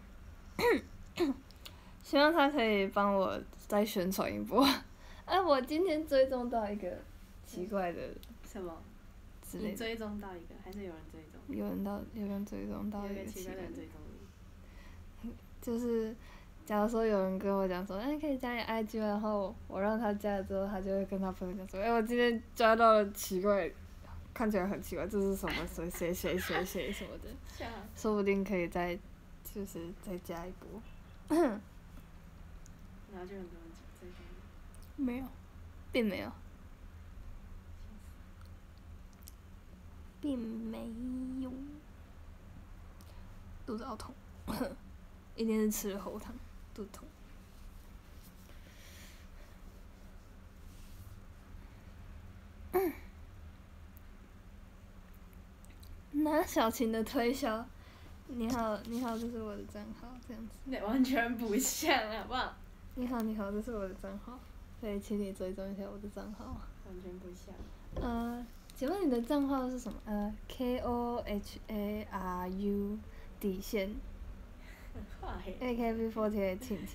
S1: 希望他可以帮我再宣传一波。我今天追踪到一个奇怪的
S2: 什么？
S1: 之类的，
S2: 你追踪到一个，还是有人追踪？
S1: 有人追踪到一个奇怪的
S2: 奇怪的人，追踪你。
S1: 就是假如说有人跟我讲说，你可以加你 IG， 然后我让他加了之后，他就会跟他朋友讲说，我今天加到了奇怪，看起来很奇怪，这是什么谁什么的，说不定可以再加一波。
S2: 然后就很多人追踪你。
S1: 没有，并没有，并没有，肚子好痛，一定是吃了喉糖，肚子痛。拿小琴的推销，你好，这是我的账号，这样子。
S2: 那完全不像，好不好？
S1: 你好，这是我的账号，所以请你追踪一下我的账号。
S2: 完全不像。
S1: 请问你的账号是什么KOHARU 底线AKB48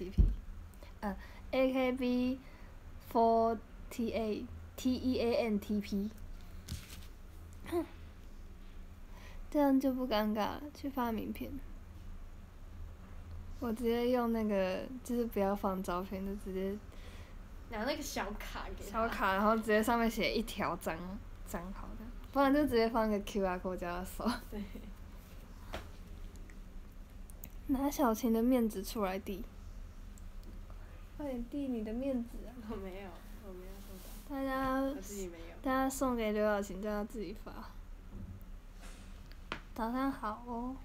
S1: AKB48 TEANTP， 这样就不尴尬了，去发名片。我直接用那个，就是不要放照片，就直接
S2: 拿那个小卡给他。
S1: 小卡，然后直接上面写一条账号的，不然就直接放个 QR code 叫他扫。
S2: 对。
S1: 拿小琴的面子出来递，快点递你的面子啊！
S2: 我没有收到。
S1: 大家，
S2: 我自己没有。
S1: 大家送给刘小琴，叫他自己发。早上好哦。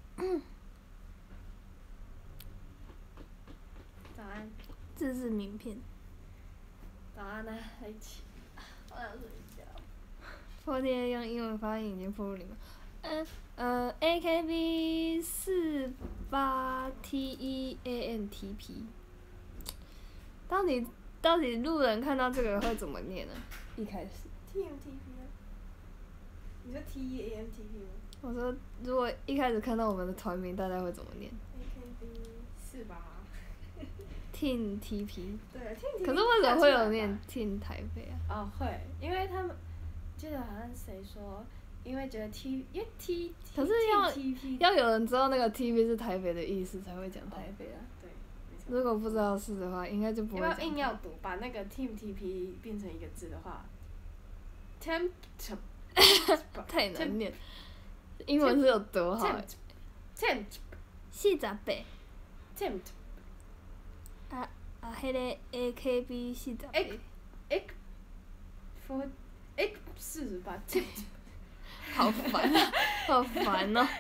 S2: 早安。
S1: 自制名片。
S2: 早安啊，一起。我想睡觉。
S1: 48用英文发音已经暴露你们。AKB48TEANTP， 到底路人看到这个会怎么念呢？一开始。
S2: TMTP 啊？你说 TEANTP 吗？
S1: 我说，如果一开始看到我们的团名，大家会怎么念
S2: ？AKB48。Team
S1: TP。
S2: 对，Team TP。
S1: 可是为什么会有念 Team 台北啊？
S2: 哦，会，因为他们记得好像谁说，因为觉得 T， 因为 T，
S1: 可是要有人知道那个 TP 是台北的意思才会讲台北啊。
S2: 对，没错。
S1: 如果不知道是的话，应该就不会讲。
S2: 要不要硬要读，把那个 Team TP 变成一个字的话 ，Temp。
S1: 太难念。英文是有多好
S2: ？Temp。
S1: 48。
S2: Temp。
S1: 迄个 AKB48。
S2: 48。
S1: 好烦啊！好烦哦。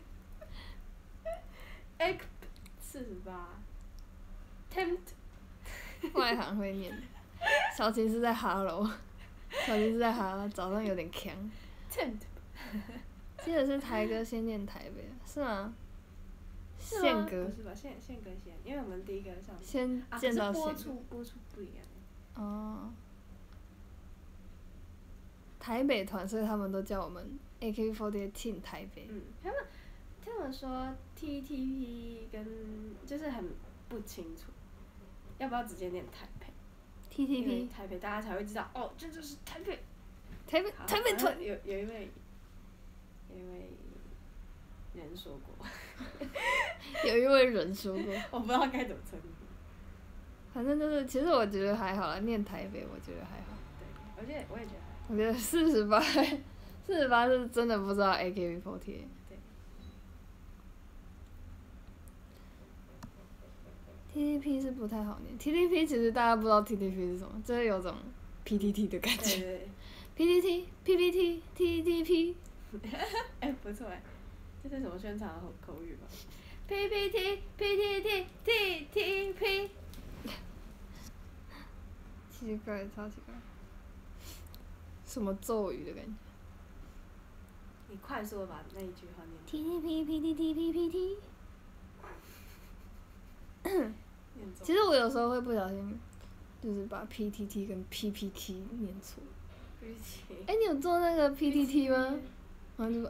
S2: 48。Temp。
S1: 外行会念。小琴是在哈喽，早上有点强。
S2: Temp。
S1: 记得是台歌先念台北，是吗？
S2: 宪歌不是吧？宪歌先，因为我们第一个上。
S1: 先见到宪歌。
S2: 播出不一样。
S1: 哦。台北团，所以他们都叫我们 AKB48 Team 台北。
S2: 他们说 TTP 跟就是很不清楚，要不要直接念台北
S1: ？TTP。
S2: 台北大家才会知道哦，这就是台北。
S1: 台北团。
S2: 有一位人说过。
S1: 有一位人说过。
S2: 我不知道该怎么称呼。
S1: 反正就是，其实我觉得还好啦，念台北我觉得还好。
S2: 对，我也觉得还好。
S1: 我觉得48是真的不知道 AKB48。对。TTP 是不太好念 ，TTP 其实大家不知道 TTP 是什么，就是有种 PTT 的感觉。
S2: 对。
S1: PPT、PPT、TTP。
S2: 不错这是什么宣传口语吧？PPT、PTT、TTP。
S1: 奇怪，超奇怪。什么咒语的感觉？
S2: 你快速的把那一句话念。
S1: TTP、PTT、PPT。其实我有时候会不小心，就是把 PTT 跟 PPT 念错。
S2: PPT。
S1: 哎、你有做那个 PPT 吗？然后就说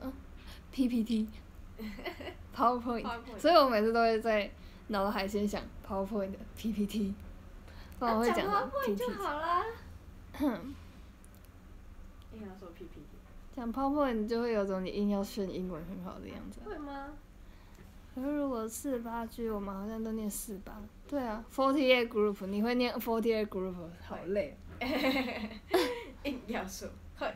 S1: PPT。PowerPoint， 所以我每次都会在脑海先想 PowerPoint 的 PPT， 不然我会讲成
S2: PPT 就好啦。
S1: 哼，
S2: 硬要说 PPT。
S1: 讲 PowerPoint 就会有种你硬要炫英文很好的样子。
S2: 会吗？
S1: 可是如果48G，我们好像都念48。对啊，48 group， 你会念48 group， 好累。
S2: 硬要说会。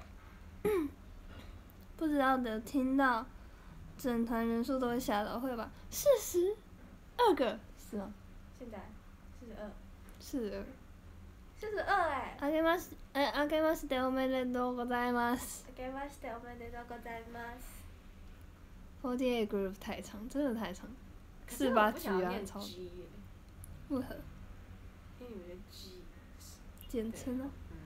S1: 不知道的听到整团人数都会吓到，会吧？42个是吗？
S2: 现在
S1: 42。
S2: 42哎。
S1: あけましておめでとうございます。
S2: あけましておめでとうございます。
S1: 48 group 太长，真的太长。48G 啊，超。为何？
S2: 因为有些 G。
S1: 简称啊。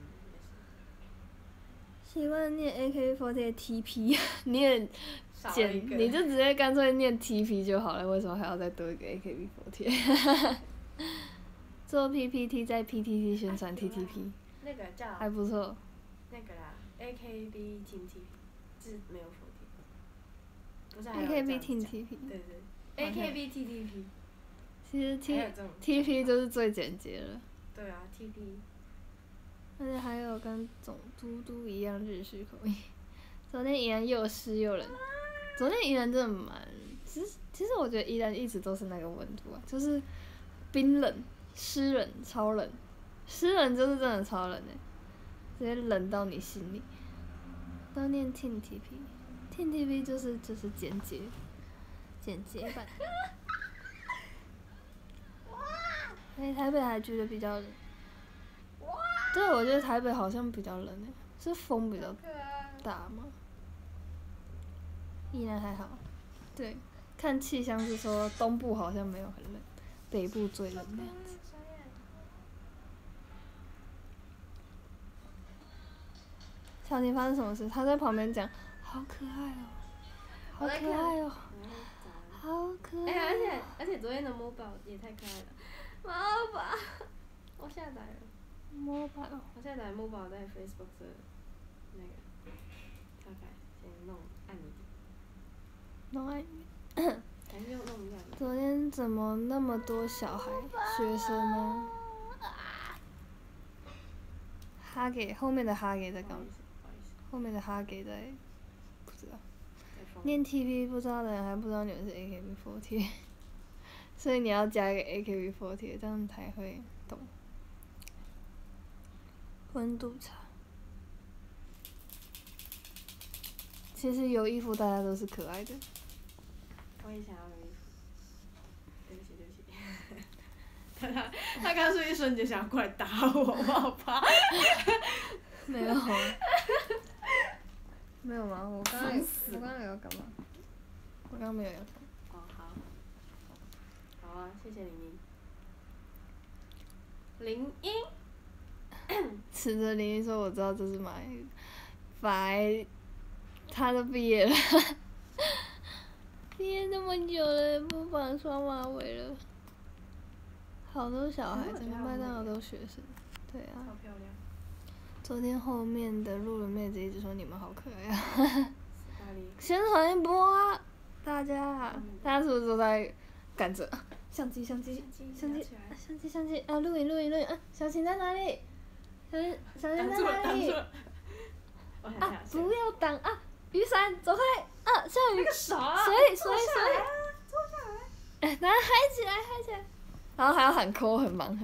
S1: 习惯念 AKB48 TP， 你也简，你就直接干脆念 TP 就好了，为什么还要再多一个 AKB48？ 做 PPT 在 PTT 宣传 TTP，
S2: 那个叫
S1: 还不错。
S2: 那个啦 ，AKB Team TP， 是没有48，不是还有
S1: AKB Team TP。
S2: 对对 ，AKB TTP。
S1: 其实 TP 就是最简洁了。
S2: 对啊 ，TP。
S1: 而且还有跟总嘟嘟一样日式口音。昨天宜兰又湿又冷，昨天宜兰真的蛮，其实我觉得宜兰一直都是那个温度啊，就是冰冷、湿冷、超冷，湿冷就是真的超冷直接冷到你心里。都念 Team TP，Team TP 就是简洁版。所以台北还觉得比较冷。对，我觉得台北好像比较冷是风比较大吗？宜兰还好，对，看气象是说东部好像没有很冷，北部最冷那样子。小婷发生什么事？她在旁边讲，好可爱哦，好可爱哦，好可爱。
S2: 而且昨天的 mobile 也太可爱了，mobile， 我下载了。
S1: mobile。
S2: 我下载 mobile 在 Facebook 的那个，大概先弄按一点。
S1: 弄按一
S2: 点。反正就弄一下。
S1: 昨天怎么那么多小孩学生呢？哈给后面的哈给在干嘛？后面的哈给在不知道。念 TP 不知道的人还不知道你们是 AKB48， 所以你要加一个 AKB48， 这样才会懂。温度差。其实有衣服大家都是可爱的。
S2: 我也想要有衣服。对不起。他刚是一瞬间想要过来打我，我好怕。
S1: 没有。没有吗？我刚刚有要干嘛？我刚刚没有要干嘛。
S2: 哦，好。好啊，谢谢林英。林英。
S1: 指着林英说：“我知道这是马玉，白，他都毕业了，毕业那么久了，不绑双马尾了。好多小孩，整个麦当劳都学生，对啊。
S2: 超漂亮。
S1: 昨天后面的路人妹子一直说你们好可爱啊，
S2: 哪里？
S1: 宣传一波啊！大家是不是都在赶着相机啊！录影啊！小晴在哪里？小晴在哪里？啊！不要挡啊！雨伞，走开！啊！下雨！水！坐下来！然后嗨起来！然后还要喊扣，很忙。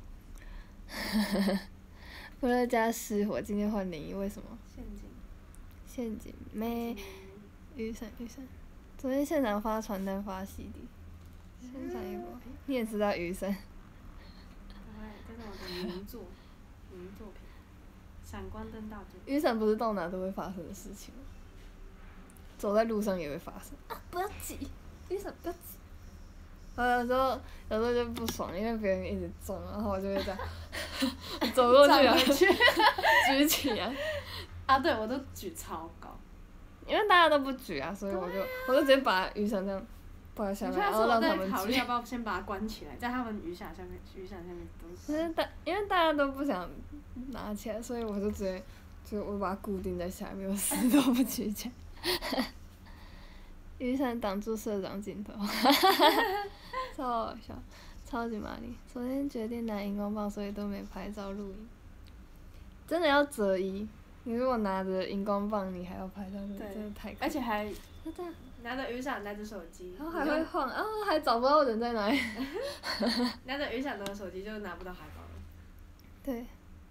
S1: 不乐加失火，今天换林一，为什么？陷阱没雨伞。昨天现场发传单发 CD， 宣传一波。你也知道雨伞。
S2: 这是我的名作品，闪光灯大作。
S1: 雨伞不是到哪都会发生的事情吗？走在路上也会发生。啊！不要挤，雨伞不要挤。有时候就不爽，因为别人一直撞，然后我就会这样走过去啊，举起来。
S2: 啊，对，我都举超高。
S1: 因为大家都不举啊，所以我就直接把雨伞这样放在下面，然后让他们举。
S2: 考虑要不要先把它关起来，在他们雨伞下面都是。
S1: 因为大家都不想拿起来，所以我就直接就我把它固定在下面，我死都不举起来。雨伞挡住社长镜头，超好笑，超级玛丽。昨天决定拿荧光棒，所以都没拍照录影。真的要择一，你如果拿着荧光棒，你还要拍照录影，真的太可怕。
S2: 而且还
S1: 就这样，
S2: 拿着雨伞，拿着手机，
S1: 然后还会晃，啊，还找不到人在哪里。
S2: 拿着雨伞，拿着手机就拿不到海报了。
S1: 对。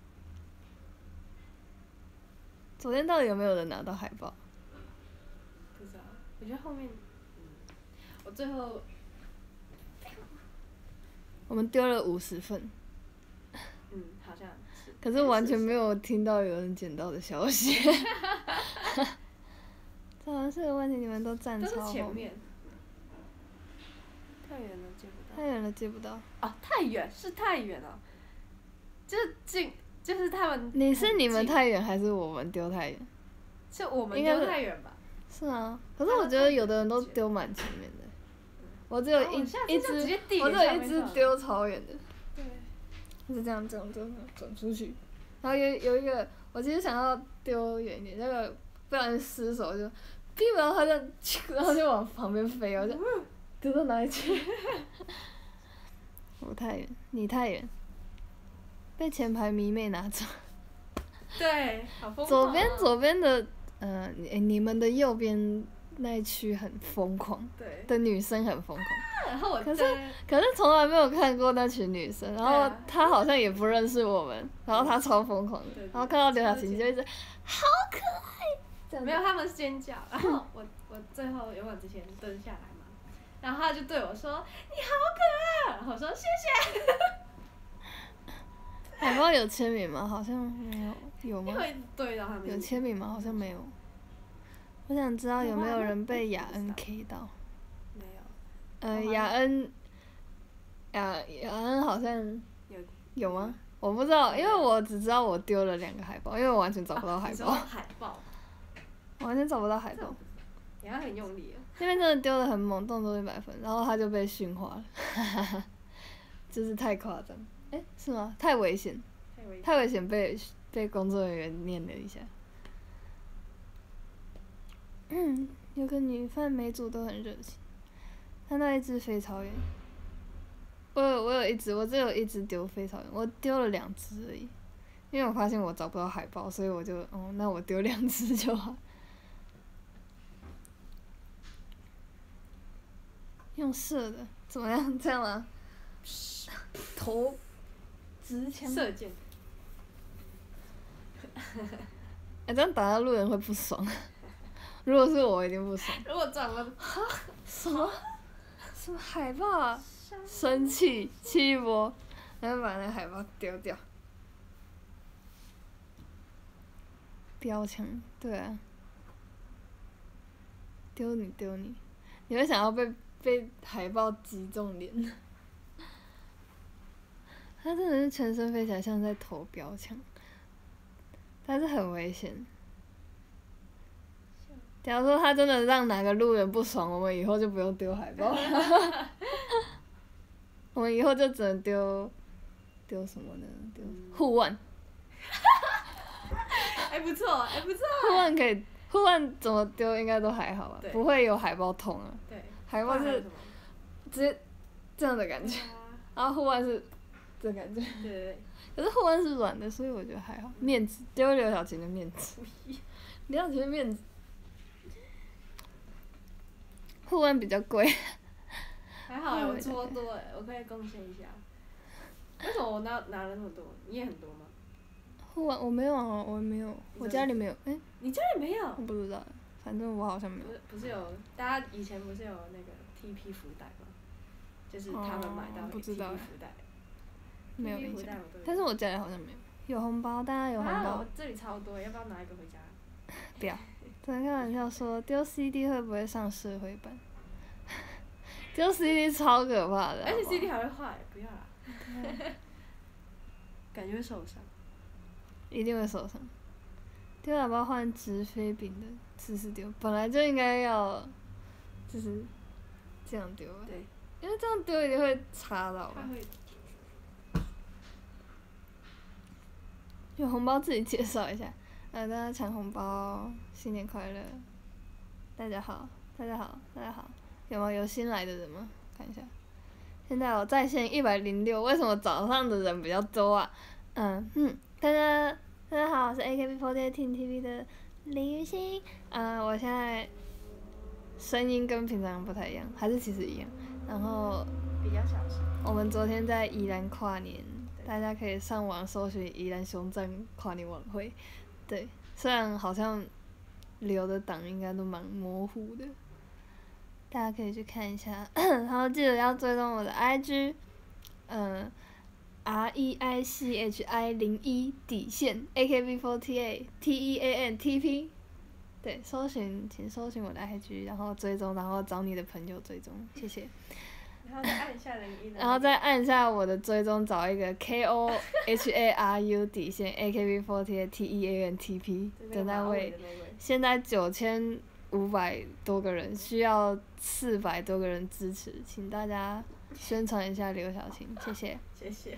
S1: 昨天到底有没有人拿到海报？
S2: 不知道，我觉得后面，我最后，
S1: 我们丢了50份。
S2: 好像是。
S1: 可是完全没有听到有人捡到的消息。这好像是个问题，你们都站超后。
S2: 都是前面。太远了接不到。
S1: 太远了接不到。
S2: 哦，太远是太远了，就是近，就是他们。
S1: 你们太远还是我们丢太远？
S2: 是我们丢太远吧？
S1: 是啊，可是我觉得有的人都丢蛮前面的，我只有一只丢超远的。
S2: 对。
S1: 是这样转出去，然后有一个，我其实想要丢远一点，那个不小心失手就，然后他就，然后就往旁边飞，我就丢到哪里去？我太远，你太远，被前排迷妹拿走。
S2: 对，好疯狂。
S1: 左边的，你们的右边那一区很疯狂，
S2: 对。
S1: 的女生很疯狂。
S2: 然后
S1: 可是从来没有看过那群女生，然后她好像也不认识我们，然后她超疯狂的，然后看到刘晓晴就一直好可爱，
S2: 没有他们尖叫，然后我最后勇往直前蹲下来嘛，然后他就对我说你好可爱，然后我说谢谢。
S1: 海报有签名吗？好像没有，有吗？
S2: 对到他们。
S1: 有签名吗？好像没有。我想知道有没有人被雅恩 K 到。雅恩好像有吗？我不知道，因为我只知道我丢了2个海报，因为我完全找不到海报。
S2: 海报。
S1: 我完全找不到海报。
S2: 你还很用力。
S1: 那边真的丢得很猛，动作100分，然后他就被训话了，就是太夸张。是吗？太危险。太危险，被工作人员念了一下。有个女犯每组都很热情。看到一只飞超远，我只有一只丢飞超远，我丢了2只而已，因为我发现我找不到海报，所以我就那我丢2只就好。用射的怎么样？这样吗？投直枪。
S2: 射箭。
S1: 这样打到路人会不爽。如果是我，一定不爽。
S2: 如果转了。
S1: 什么海报啊？生气一波，然后把那海报丢掉。标枪，对啊。丢你，你会想要被海报击中脸。他真的是全身飞起来像在投标枪，但是很危险。假如说他真的让哪个路人不爽，我们以后就不用丢海报了。我们以后就只能丢什么呢？丢护腕。
S2: 不错。
S1: 护腕可以，护腕怎么丢应该都还好吧，不会有海报痛啊。
S2: 对。
S1: 海报是直接这样的感觉，然后护腕是这感觉。
S2: 对。
S1: 可是护腕是软的，所以我觉得还好。面子，丢刘晓晴的面子。刘晓晴的面子。护腕比较贵。
S2: 还好我超多我可以贡献一下。为什么我拿了那么多？你也很多吗？
S1: 护腕我没有啊，我没有，我家里没有。
S2: 你家里没有？
S1: 我不知道，反正我好像没有。
S2: 不是有，大家以前不是有那个 TP 福袋吗？就是他们买到 TP 福袋。
S1: 没有印象。但是我家里好像没有。有红包，大家有红包。
S2: 我这里超多，要不要拿一个回家？
S1: 不要。昨天开玩笑说丢 CD 会不会上社会版？丢 CD 超可怕的。
S2: 而且 CD 还会坏，不要啦。感觉会受伤。
S1: 一定会受伤。丢喇叭换直飞饼的姿势丢，本来就应该要，就是这样丢。
S2: 对。
S1: 因为这样丢一定会插到吧。有红包自己介绍一下。 大家抢红包，新年快乐！大家好，大家好，大家好，有新来的人吗？看一下，现在我在线106，为什么早上的人比较多啊？大家好，我是 AKB48 Team TV 的林雨欣。我现在声音跟平常不太一样，还是其实一样。然后
S2: 比较小声。
S1: 我们昨天在宜兰跨年，大家可以上网搜寻宜兰熊站跨年晚会。对，虽然好像留的档应该都蛮模糊的，大家可以去看一下。然后记得要追踪我的 IG，REICHI01底线 AKB48 TEANTP。对，请搜寻我的 IG， 然后追踪，然后找你的朋友追踪，谢谢。
S2: 然后再按下01。
S1: 然后再按下我的追踪，找一个 KOHARU 底线 AKB48 TEANTP 的那位。现在9500多个人，需要400多个人支持，请大家宣传一下刘晓晴，谢谢。
S2: 谢谢。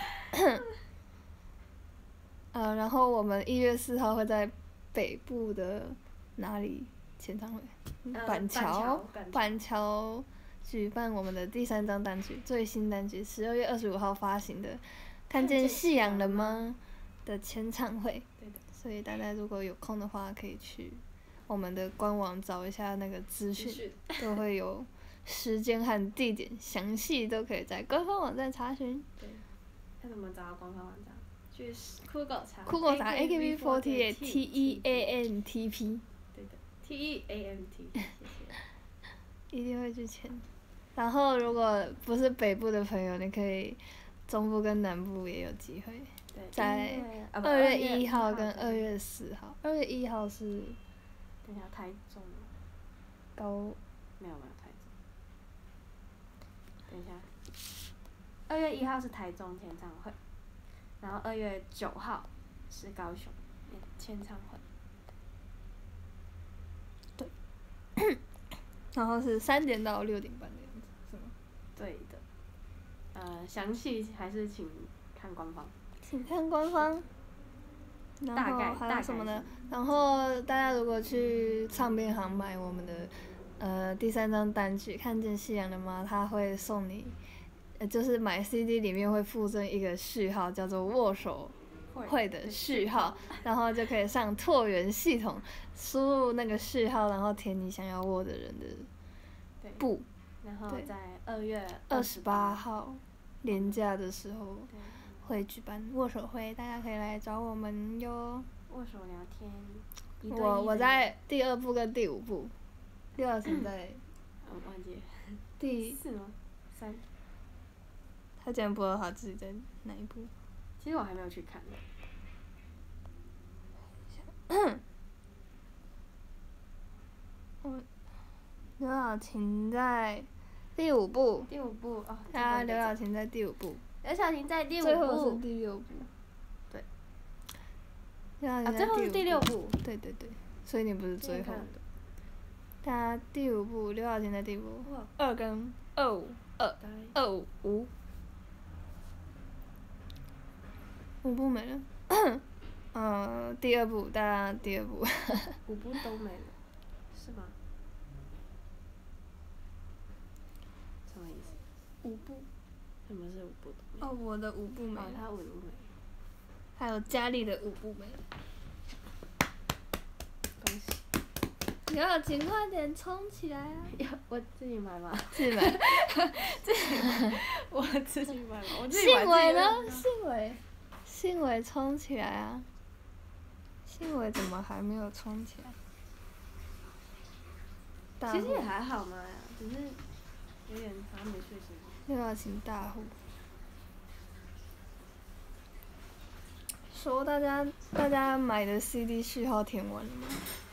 S1: 然后我们1月4号会在北部的哪里签唱会？板桥举办我们的第3张单曲，最新单曲，12月25号发行的《看见夕阳了吗》的签唱会。
S2: 对的。
S1: 所以大家如果有空的话，可以去我们的官网找一下那个资讯，都会有时间和地点，详细都可以在官方网站查询。
S2: 对。要怎么找到官方网站？去酷狗查。
S1: 酷狗查 AKB48 TEANTP。
S2: 对的 ，TEANT。谢谢。
S1: 一定会去签。然后，如果不是北部的朋友，你可以中部跟南部也有机会。在2月1号跟2月4号。2月1号是。
S2: 等一下，台中。没有台中。等一下。2月1号是台中签唱会，然后2月9号是高雄签唱会。
S1: 对。然后是3点到6点半的样子，是吗？
S2: 对的。详细还是请看官方。
S1: 请看官方。然后还有什么呢？然后大家如果去唱片行买我们的第3张单曲《看见夕阳了吗》，他会送你，就是买 CD 里面会附赠一个序号，叫做握手会的序号，然后就可以上拓元系统，输入那个序号，然后填你想要握的人的布。
S2: 然后在2月
S1: 28号连假的时候会举办握手会，大家可以来找我们哟。
S2: 握手聊天。
S1: 我在第2部跟第5部，刘晓晴在。
S2: 忘记了。
S1: 第
S2: 4吗？3。
S1: 他竟然不知道他自己在哪一部。
S2: 其实我还没有去看。
S1: 刘晓晴在第5部。
S2: 第5部哦。
S1: 刘晓晴在第5部。
S2: 刘晓晴在第5部。
S1: 最后是第6部。
S2: 对。
S1: 最
S2: 后是第6部。
S1: 对，所以你不是最后的。他第5部，刘晓晴在第5部。2跟255。5部没了。第2部，大家第2部。
S2: 5部都没了，是吗？什么意思？5部。什么是5部都没了？
S1: 我的5部没了。
S2: 他5部没了。
S1: 还有佳丽的5部没了。
S2: 恭喜。
S1: 刘晓晴，快点冲起来啊！
S2: 我自己买吗？
S1: 自己买。
S2: 我自己买吗？我自己
S1: 信伟呢？信伟冲起来啊！信伟怎么还没有冲起来？
S2: 其实也还好嘛，只是有点好像没睡醒。
S1: 刘晓晴大户。说大家买的 CD 序号填完了吗？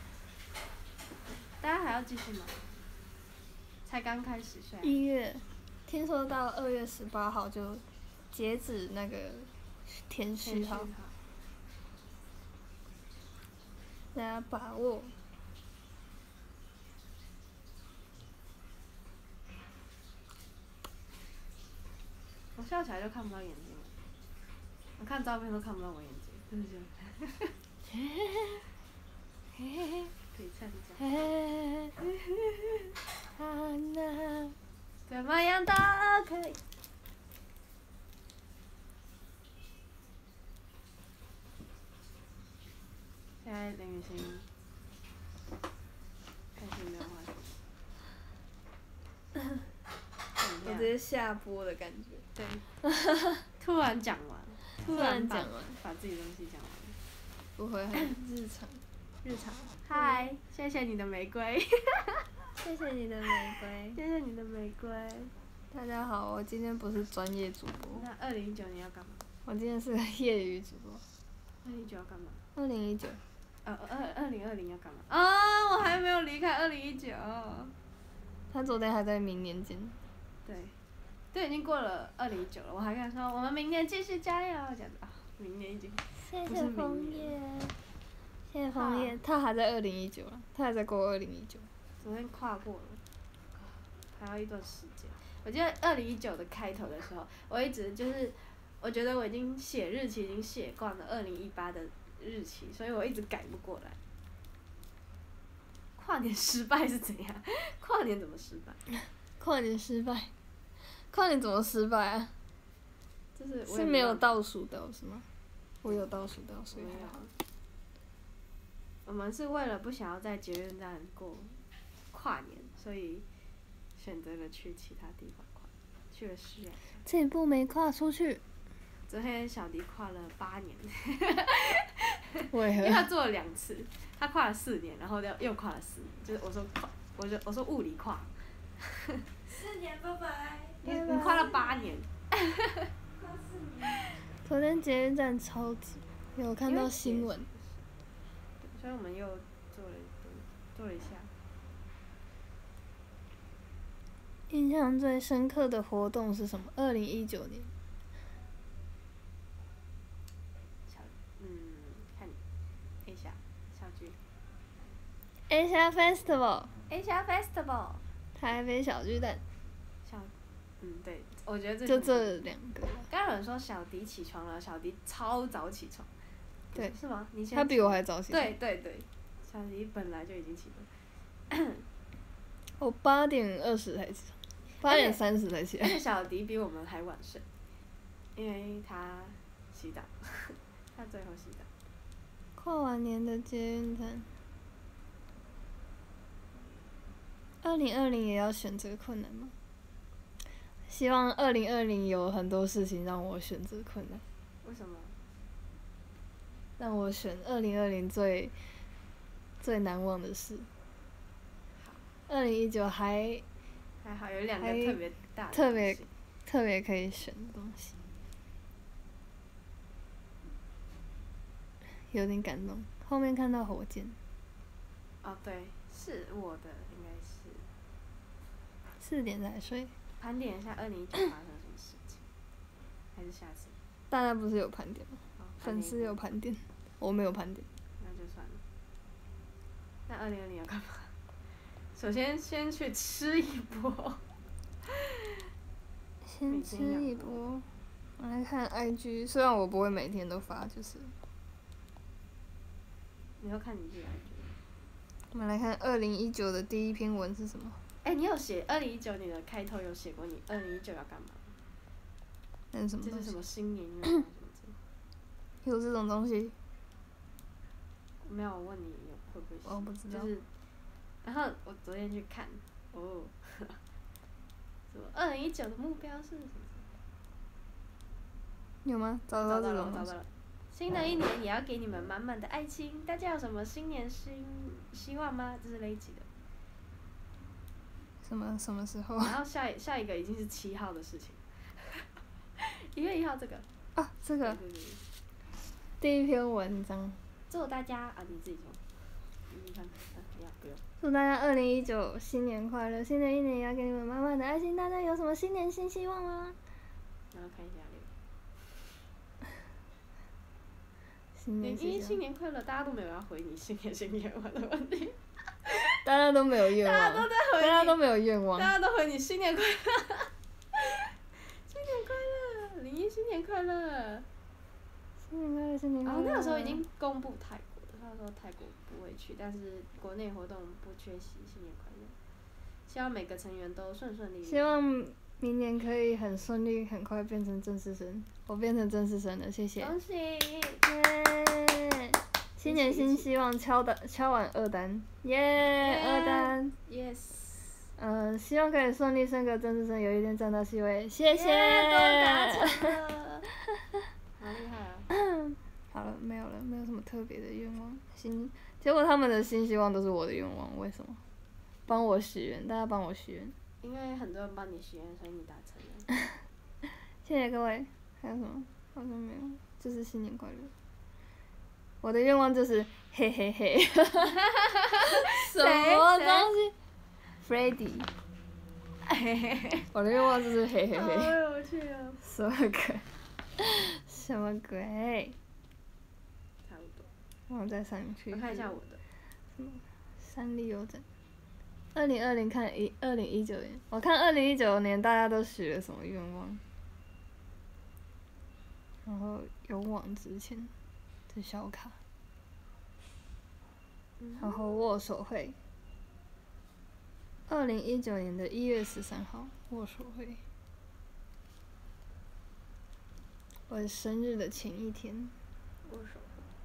S2: 大家还要继续买。才刚开始虽然。
S1: 1月，听说到2月18号就截止那个填序号。大家把握。
S2: 我笑起来就看不到眼睛了，我看照片都看不到我眼睛，真的是。 可以唱一下。怎么样都可以。现在林雨欣开始没有话题。
S1: 我直接下播的感觉。
S2: 对。突然讲完。
S1: 突然讲完。
S2: 把自己东西讲完。
S1: 不会，很日常。日常。
S2: 嗨，谢谢你的玫瑰。
S1: 谢谢你的玫瑰。
S2: 谢谢你的玫瑰。
S1: 大家好，我今天不是专业主播。
S2: 那2019年要干嘛？
S1: 我今天是个业余主播。
S2: 2019要干嘛
S1: ？2019。
S2: 2020要干嘛？啊，我还没有离开2019。
S1: 他昨天还在明年见。
S2: 对，都已经过了2019了，我还跟他说我们明年继续加油，这样子啊，明年已经不是明年。
S1: 谢谢枫叶。谢谢枫叶，他还在2019了，他还在过2019。
S2: 昨天跨过了，还要一段时间。我记得2019的开头的时候，我一直就是，我觉得我已经写日期已经写惯了2018的日期，所以我一直改不过来。跨年失败是怎样？跨年怎么失败？
S1: 跨年失败？跨年怎么失败啊？
S2: 是
S1: 没有倒数到是吗？我有倒数到，所以还好。
S2: 我们是为了不想要在捷运站过跨年，所以选择了去其他地方跨，去了市场。
S1: 这一步没跨出去。
S2: 昨天小迪跨了8年。
S1: 为何？
S2: 因为他做了2次，他跨了4年，然后又跨了4年，就是我说物理跨。4年，拜拜。你跨了8年。跨4年。
S1: 昨天捷运站超级，有看到新闻。
S2: 所以我们又做了一下。
S1: 印象最深刻的活动是什么？2019年。
S2: 看Asia小聚。
S1: Asia
S2: Festival。Asia Festival。
S1: 台北小巨蛋。
S2: 对，我觉得
S1: 就这2个。
S2: 刚有人说小迪起床了，小迪超早起床。
S1: 对。
S2: 是吗？你先。
S1: 他比我还早起床。
S2: 对，小迪本来就已经起床。
S1: 我8点20才起床，8点30才起来。
S2: 而且小迪比我们还晚睡，因为他洗澡，他最后洗澡。
S1: 跨完年的捷运站。2020也要选择困难吗？希望2020有很多事情让我选择困难。
S2: 为什么？
S1: 让我选2020最难忘的事。2019还
S2: 好，有2个特别大的。
S1: 特别可以选的东西。有点感动，后面看到火箭。
S2: 哦，对，是我的，应该是。
S1: 4点才睡。
S2: 盘点一下2019发生了什么事情，还是下次？
S1: 大家不是有盘点吗？粉丝有盘点，我没有盘点。
S2: 那就算了。那2020要干嘛？首先去吃一波。
S1: 先吃一波。我来看 IG， 虽然我不会每天都发，就是。
S2: 你要看你自己 IG。
S1: 我们来看2019的第一篇文是什么？
S2: 你有写2019年的开头有写过你2019要干嘛？
S1: 那是什么？
S2: 这是什么新年愿望？
S1: 有这种东西？
S2: 没有，我问你会不会写？
S1: 我不知道。
S2: 就是，然后我昨天去看，什么2019的目标是什么？
S1: 有吗？找到这种东西。
S2: 新的一年也要给你们满满的爱情，大家有什么新年希望吗？这是雷吉的。
S1: 什么时候？
S2: 然后下一个已经是7号的事情。1月1号这个。
S1: 啊，这个。
S2: 对。
S1: 第一篇文章。
S2: 祝大家你自己说。你看，不用。
S1: 祝大家2019新年快乐！新的一年也要给你们满满的爱心，大家有什么新年新希望吗？
S2: 然后看一下
S1: 新年
S2: 新年快乐！大家都没有要回你新年新愿望的问题。
S1: 大家都没有愿望。
S2: 大家都在回你。
S1: 大家都没有愿望。
S2: 大家都回你新年快乐。新年快乐，01新年快乐。
S1: 新年快乐，新年快乐。
S2: 那个时候已经公布泰国。 他说泰国不会去，但是国内活动不缺席，新年快乐！希望每个成员都顺顺利利。
S1: 希望明年可以很顺利，很快变成正式生。我变成正式生了，谢谢。
S2: 恭喜！
S1: 耶！新年新希望，敲完2单，耶！2单。
S2: Yes。
S1: 希望可以顺利升个正式生，有一天站到C位，谢谢。
S2: 都达成了。好厉害啊！
S1: 好了，没有了，没有什么特别的愿望。结果他们的新希望都是我的愿望，为什么？帮我许愿，大家帮我许愿。
S2: 因为很多人帮你许愿，所以你达成了。
S1: 谢谢各位。还有什么？好像没有，就是新年快乐。我的愿望就是嘿嘿嘿。什么东西 ？Freddy。我的愿望就是嘿嘿嘿。
S2: 好有趣哦。
S1: 什么鬼？什么鬼？
S2: 差不多。
S1: 然后再上去。
S2: 我看一下我的。
S1: 什么？三丽邮展。2020看2019年，我看2019年大家都许了什么愿望？然后勇往直前的小卡，然后握手会。2019年的1月13号握手会，我生日的前一天。
S2: 握手。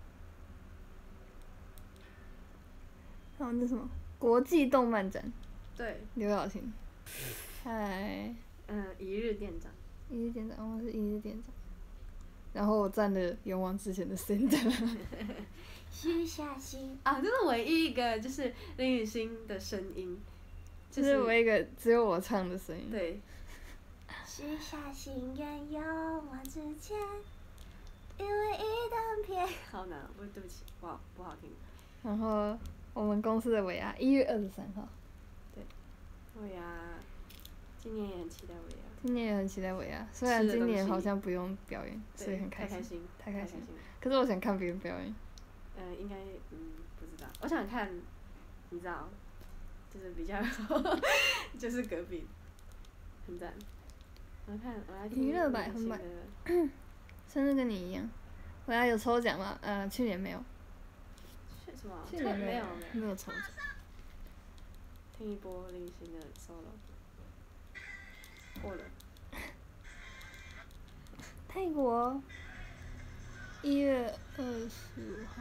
S1: 然后那什么？国际动漫展。
S2: 对。
S1: 刘晓庆。嗨。
S2: 一日店长。
S1: 一日店长，我是一日店长。然后我占了勇往直前的 center。
S2: 许下心啊，这是唯一一个就是林雨欣的声音。
S1: 这是唯一一个只有我唱的声音。
S2: 对。许下心愿，勇往直前，因为一当片。好难，对不起，不好听。
S1: 然后我们公司的尾牙1月23号。
S2: 对。尾牙，今年也很期待尾牙。
S1: 今年也很期待尾牙，虽然今年好像不用表演，所以很开心。太开心。可是我想看别人表演。
S2: 应该不知道，我想看，你知道，就是比较，就是隔壁，很赞。我来听。
S1: 娱乐百分百。生日跟你一样，尾牙有抽奖吗？去年没有。
S2: 什么？
S1: 去年
S2: 没
S1: 有抽奖。
S2: 听一波林心的 solo。过了。
S1: 泰国。1月25号。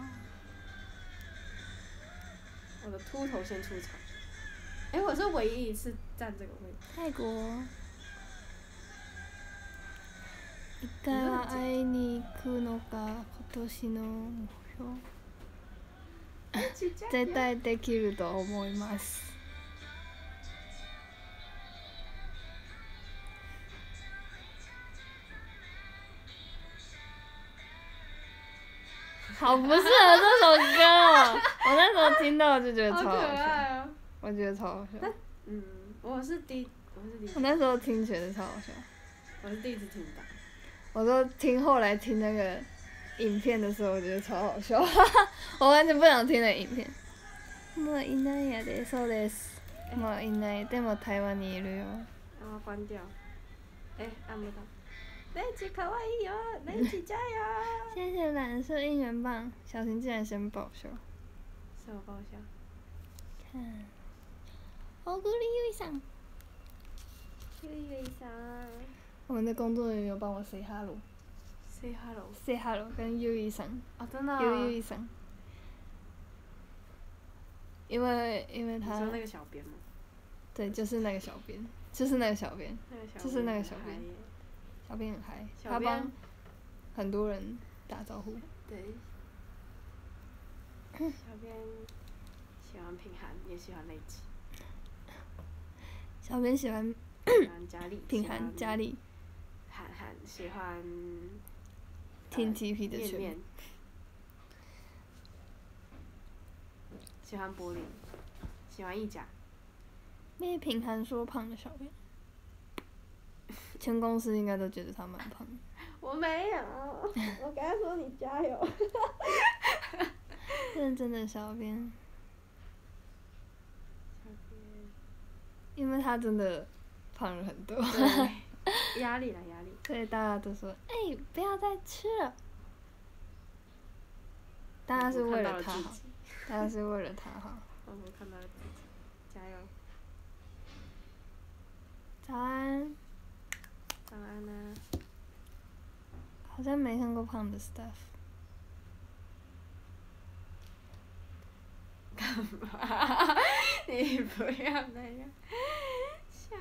S2: 我的秃头先出场。我是唯一一次站这个位置。
S1: 泰国。一回は会いに行くのが今年の目標。絶対できると思います。好不适合这首歌哦！我那时候听到就觉得超好笑。我觉得超好笑。我那时候听觉得超好笑。
S2: 我是第一次听到。
S1: 我说后来听那个影片的时候，我觉得超好笑。我完全不想听那影片。もういないやで、そうです。もういない。でも台湾にいるよ。
S2: 关掉。按不到。雷吉可愛いよ，雷吉加油！
S1: 谢谢蓝色应援棒，小晴竟然先报销。
S2: 是我报销。
S1: 看，小栗ゆいさん。
S2: ゆいさん。
S1: 我们的工作人员有帮我 say hello。say
S2: hello。say
S1: hello 跟ゆいさん。
S2: 真的。
S1: ゆいさん。因为他。
S2: 你说那个小编吗？
S1: 对，就是那个小编，就是那个小编。就是那个小编。小编很嗨，他帮很多人打招呼。
S2: 对。小编喜欢品涵，也喜欢雷吉。
S1: 小编喜欢
S2: 佳丽。
S1: 品涵、佳丽。
S2: 涵喜欢。
S1: 听 TP 的全
S2: 面。喜欢柏林。喜欢意甲。
S1: 因为品涵说胖的小编。全公司应该都觉得他蛮胖的。
S2: 我没有，我跟他说你加油。
S1: 认真的小编。因为他真的胖了很多。
S2: 压力。
S1: 所以大家都说，不要再吃了。 当然是为
S2: 我看到
S1: 了他好，
S2: 自己。
S1: 当然是为了他好。
S2: 我看到了自己，加油！
S1: 早安，
S2: 早安啊！
S1: 好像没看过胖的 stuff。
S2: 干嘛？你不要那样，笑死！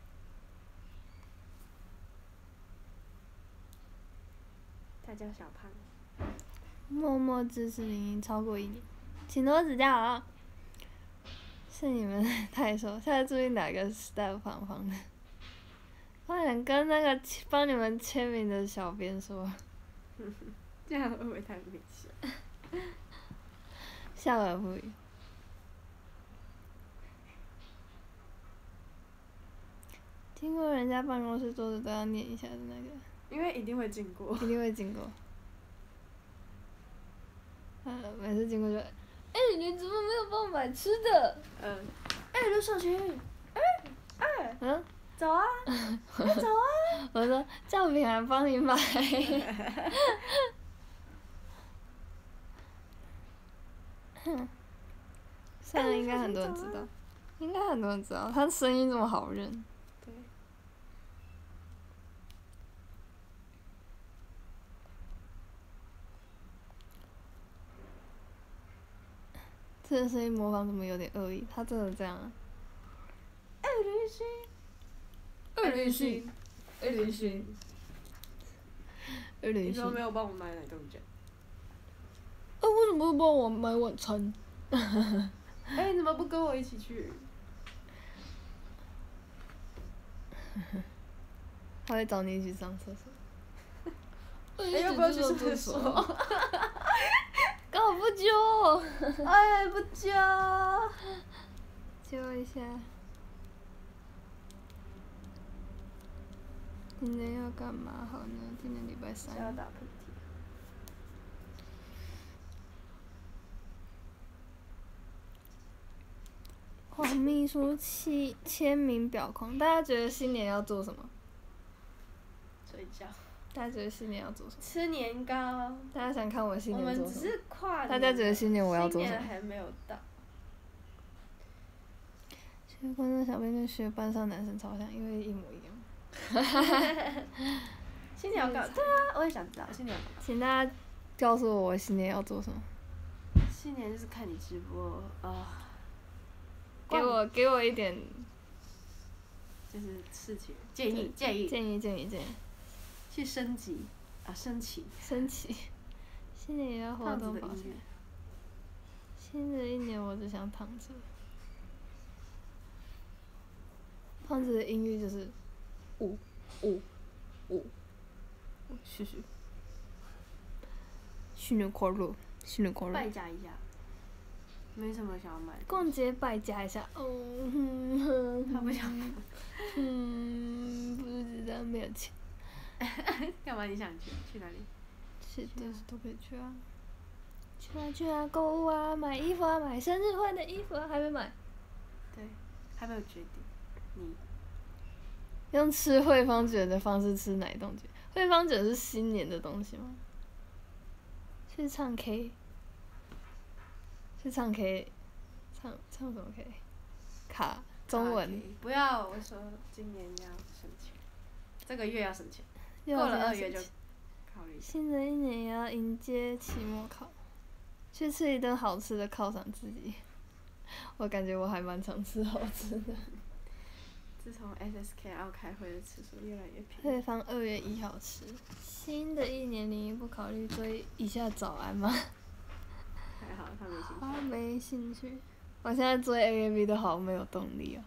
S2: 他叫小胖。
S1: 默默支持您超过1年，请多指教啊！是你们太瘦，下次注意哪个 style 胖胖的。快点跟那个帮你们签名的小编说。
S2: 这样会不会太明显？
S1: 笑而不语。听过人家办公室桌子都要念一下的那个。
S2: 因为一定会经过。
S1: 一定会经过。每次经过就，你怎么没有帮我买吃的？
S2: 刘小群，走啊，走啊！
S1: 我说叫品涵帮你买。虽然应该很多人知道，应该很多人知道，他声音这么好认。
S2: 对。
S1: 这个声音模仿怎么有点恶意？他真的这样啊？
S2: 二旅行。你说没有帮我买奶冻酱？
S1: 为什么不帮我买晚餐？
S2: 你怎么不跟我一起去？
S1: 他会找你一起上厕所。
S2: 要不要去上厕所？
S1: 干嘛不揪？
S2: 不揪。
S1: 揪一下。今天要干嘛好呢？今天礼拜3。
S2: 要打喷嚏。
S1: 黄秘书签名表框，大家觉得新年要做什么？
S2: 睡觉。
S1: 大家觉得新年要做什么？
S2: 吃年糕。
S1: 大家想看我新年做什么？
S2: 我们只是跨年。
S1: 大家觉得新年我要做什么？
S2: 新年还没有到。
S1: 学观众小编跟学班上男生超像，因为一模一样。
S2: 新年要干嘛？对啊，我也想知道新年要干嘛。
S1: 请大家告诉我新年要做什么。
S2: 新年就是看你直播
S1: 给我一点，
S2: 就是事情建议。去升级升旗。
S1: 新年也要活动保险。新的一年我只想躺着。胖子的音乐就是嘘。新年快乐，新年快乐。
S2: 败家一下。没什么想要买的。
S1: 逛街败家一下。
S2: 他不想买。
S1: 不知道，没有钱。
S2: 干嘛你想去？去哪里？
S1: 都可以去啊。去啊！购物啊，买衣服啊，买生日会的衣服啊，还没买。
S2: 对，还没有决定。你。
S1: 用吃汇芳卷的方式吃奶冻卷。汇芳卷是新年的东西吗？去唱 K。唱什么 K？ 卡中文。
S2: 不要，我说今年要省钱，这个月要省钱，过了2月就考虑。
S1: 新的一年也要迎接期末考，去吃一顿好吃的犒赏自己。我感觉我还蛮常吃好吃的。
S2: 自从 SSKL 开会的次数越来越频。
S1: 对方2月1号吃。新的一年你不考虑追一下早安吗？
S2: 还好他没兴趣。
S1: 他没兴趣。我现在追 AAV 都好没有动力哦。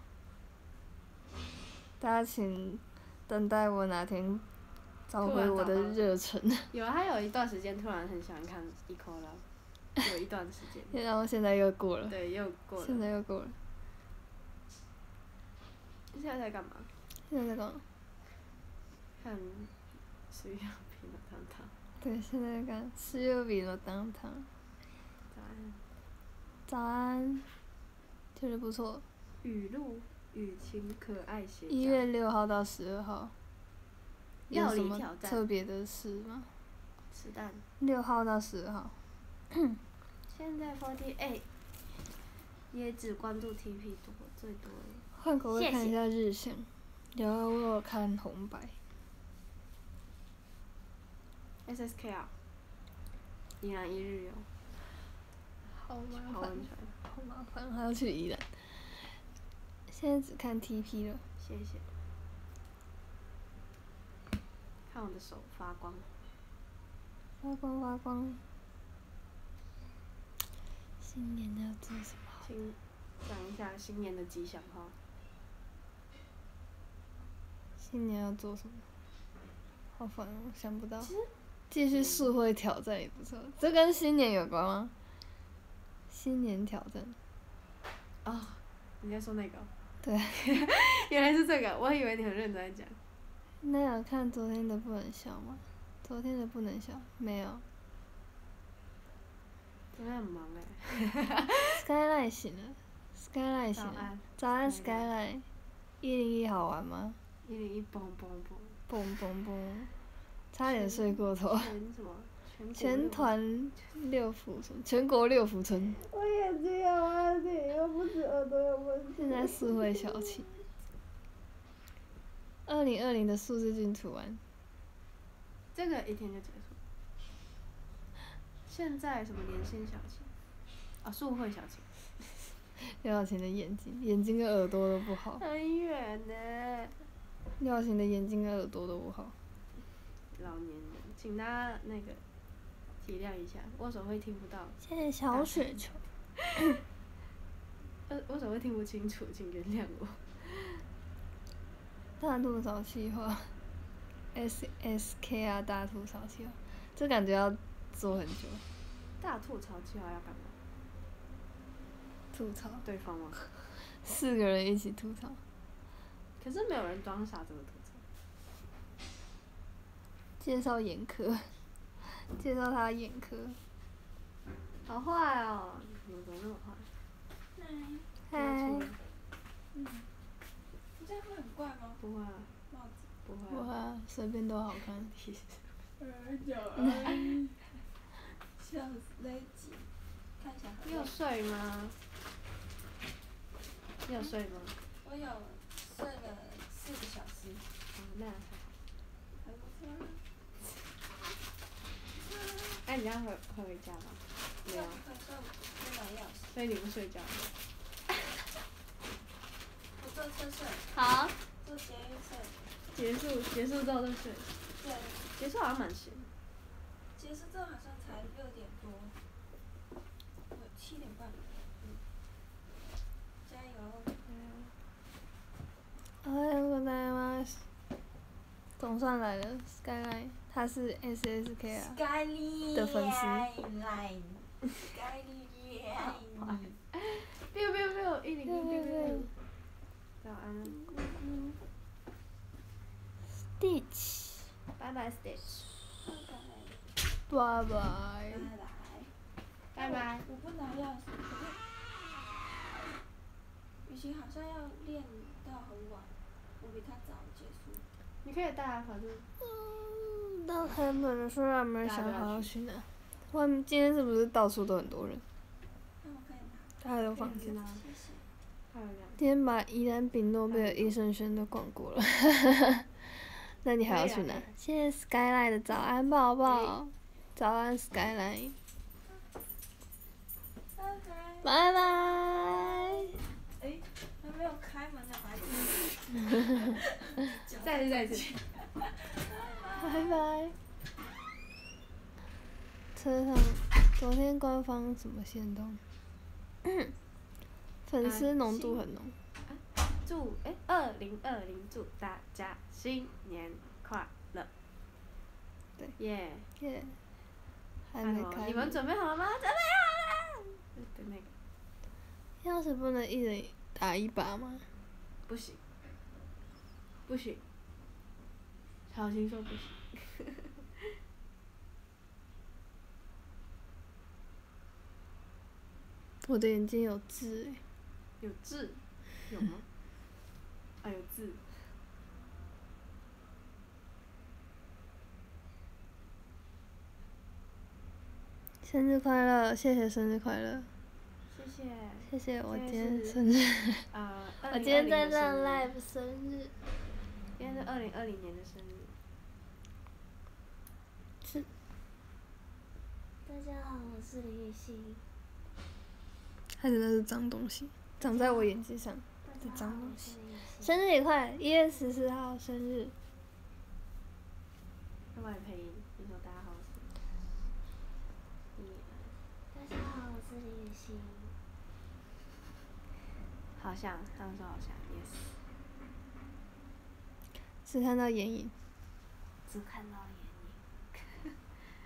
S1: 大家请等待我哪天找回我的热忱。
S2: 他有一段时间突然很喜欢看 EcoLove， 有一段时间。
S1: 然后现在又过了。
S2: 对，又过了。
S1: 现在又过了。
S2: 现在在干嘛？
S1: 现在在干嘛？
S2: 看水曜日の当当。
S1: 对，现在在看水曜日の当当。
S2: 早安。
S1: 早安。觉得不错。
S2: 语录，雨晴可爱写。
S1: 1月6号到12号。
S2: 料理挑战。
S1: 有什么特别的事吗？
S2: 吃蛋。
S1: 6号到12号。
S2: 现在48也只关注 TP 多最多而已。
S1: 换口味看一下日向，有啊，我有看红白。
S2: SSK 啊，宜兰一日游，
S1: 好麻烦
S2: 泡温，泉，
S1: 好麻烦，还要去宜兰。现在只看 TP 了。
S2: 谢谢。看我的手发光。
S1: 发光发光。新年要做什么？
S2: 请讲一下新年的吉祥话。
S1: 新年要做什么？好烦哦，想不到
S2: 其实。
S1: 继续数会挑战也不错，这跟新年有关吗？新年挑战。
S2: 哦，你在说那个哦？
S1: 对。
S2: 原来是这个，我以为你很认真在讲。
S1: 那有看昨天的不能笑吗？昨天的不能笑，没有。
S2: 昨天很忙哎。
S1: Skyline 醒了，Skyline 醒了。早安 Skyline。101好玩吗
S2: 101蹦蹦蹦。
S1: 蹦蹦蹦。差点睡过头。
S2: 什么？
S1: 全团6福村，全国6福村。
S2: 我眼睛有问题，又不是耳朵有问题。
S1: 现在四会小气。2020的数字进出完。
S2: 这个一天就结束。现在什么连线小气？啊，数会小气。
S1: 廖小晴的眼睛跟耳朵都不好。
S2: 很远呢。
S1: 廖小晴的眼睛跟耳朵都不好。
S2: 老年人，请大家那个体谅一下，握手会听不到。
S1: 现在小雪球。
S2: 握手会听不清楚，请原谅我。
S1: 大吐槽计划 ，SSKR 大吐槽计划，这感觉要做很久。
S2: 大吐槽计划要干嘛？
S1: 吐槽
S2: 对方吗
S1: ？4个人一起吐槽。
S2: 可是没有人装傻怎么吐槽？
S1: 介绍眼科，介绍他眼科。
S2: 好坏哦，你们怎么那么坏？
S1: 嗨。
S3: 这样会很怪吗？
S2: 不会啊。
S3: 帽子。
S2: 不会啊。
S1: 不会啊，随便都好看。
S3: 笑死，那一集看起来很。
S2: 你有睡吗？你有睡吗？
S3: 我有睡了4个小时。
S2: 哦，那还好。
S3: 还不错。
S2: 哎，你这样会回家吗？没有。
S3: 没买钥匙。
S2: 所以你不睡觉？
S3: 我坐车睡。
S2: 好。
S3: 坐捷运睡。
S2: 结束之后就睡。
S3: 对。
S2: 结束好像蛮闲。
S3: 结束之后好像才6点多。我7点半。加油。
S1: おはようございます。总算来了 ，Skyline， 他是 SSK 啊的粉丝。
S2: biu biu biu 101。早安。
S1: Stitch。
S2: 拜拜 Stitch。
S1: 拜拜。
S2: 拜拜。
S3: 我不拿钥匙。雨晴好像要练到很晚，我比他早结束。
S2: 你可以带啊，反正。
S1: 到台本了，虽然没想好要去哪。外面今天是不是到处都很多人？
S3: 那我可以拿。
S1: 大家都放假。
S3: 谢谢。
S1: 今天把宜兰比诺贝尔医生轩都逛过了。那你还要去哪？谢谢 Skyline 的早安抱抱。早安 Skyline。拜拜。
S3: 哎，还没有开门呢，白痴。
S2: 再见。
S1: 拜拜。车上，昨天官方什么限动？粉丝浓度很浓。
S2: 祝2020祝大家新年快乐。
S1: 对。
S2: 耶。
S1: 耶。还没开。
S2: 你们准备好了吗？准备好了。的那个。
S1: 钥匙不能一人打1把吗？
S2: 不行。不行。小心说不行。
S1: 我的眼睛有痣欸。
S2: 有痣？有吗？啊，有痣。
S1: 生日快乐，谢谢生日快乐，
S2: 谢谢。
S1: 谢谢我今
S2: 今天是
S1: 天生日，我今天在
S2: 2020
S1: 浪
S2: 的生日
S1: live 生日，
S2: 今天是2020年的生日。
S1: 是。
S3: 大家好，我是李雨欣。
S1: 它真的是脏东西，长在我眼睛上，是
S3: 大家好，我
S1: 脏东西。
S3: 是李雨欣。
S1: 生日也快，1月14号生日。
S2: 要帮你配音，你说大家好，我是。
S3: 大家好，我是李雨欣。
S2: 好像，他们说好像，yes。
S1: 只看到眼影。
S3: 只看到眼影。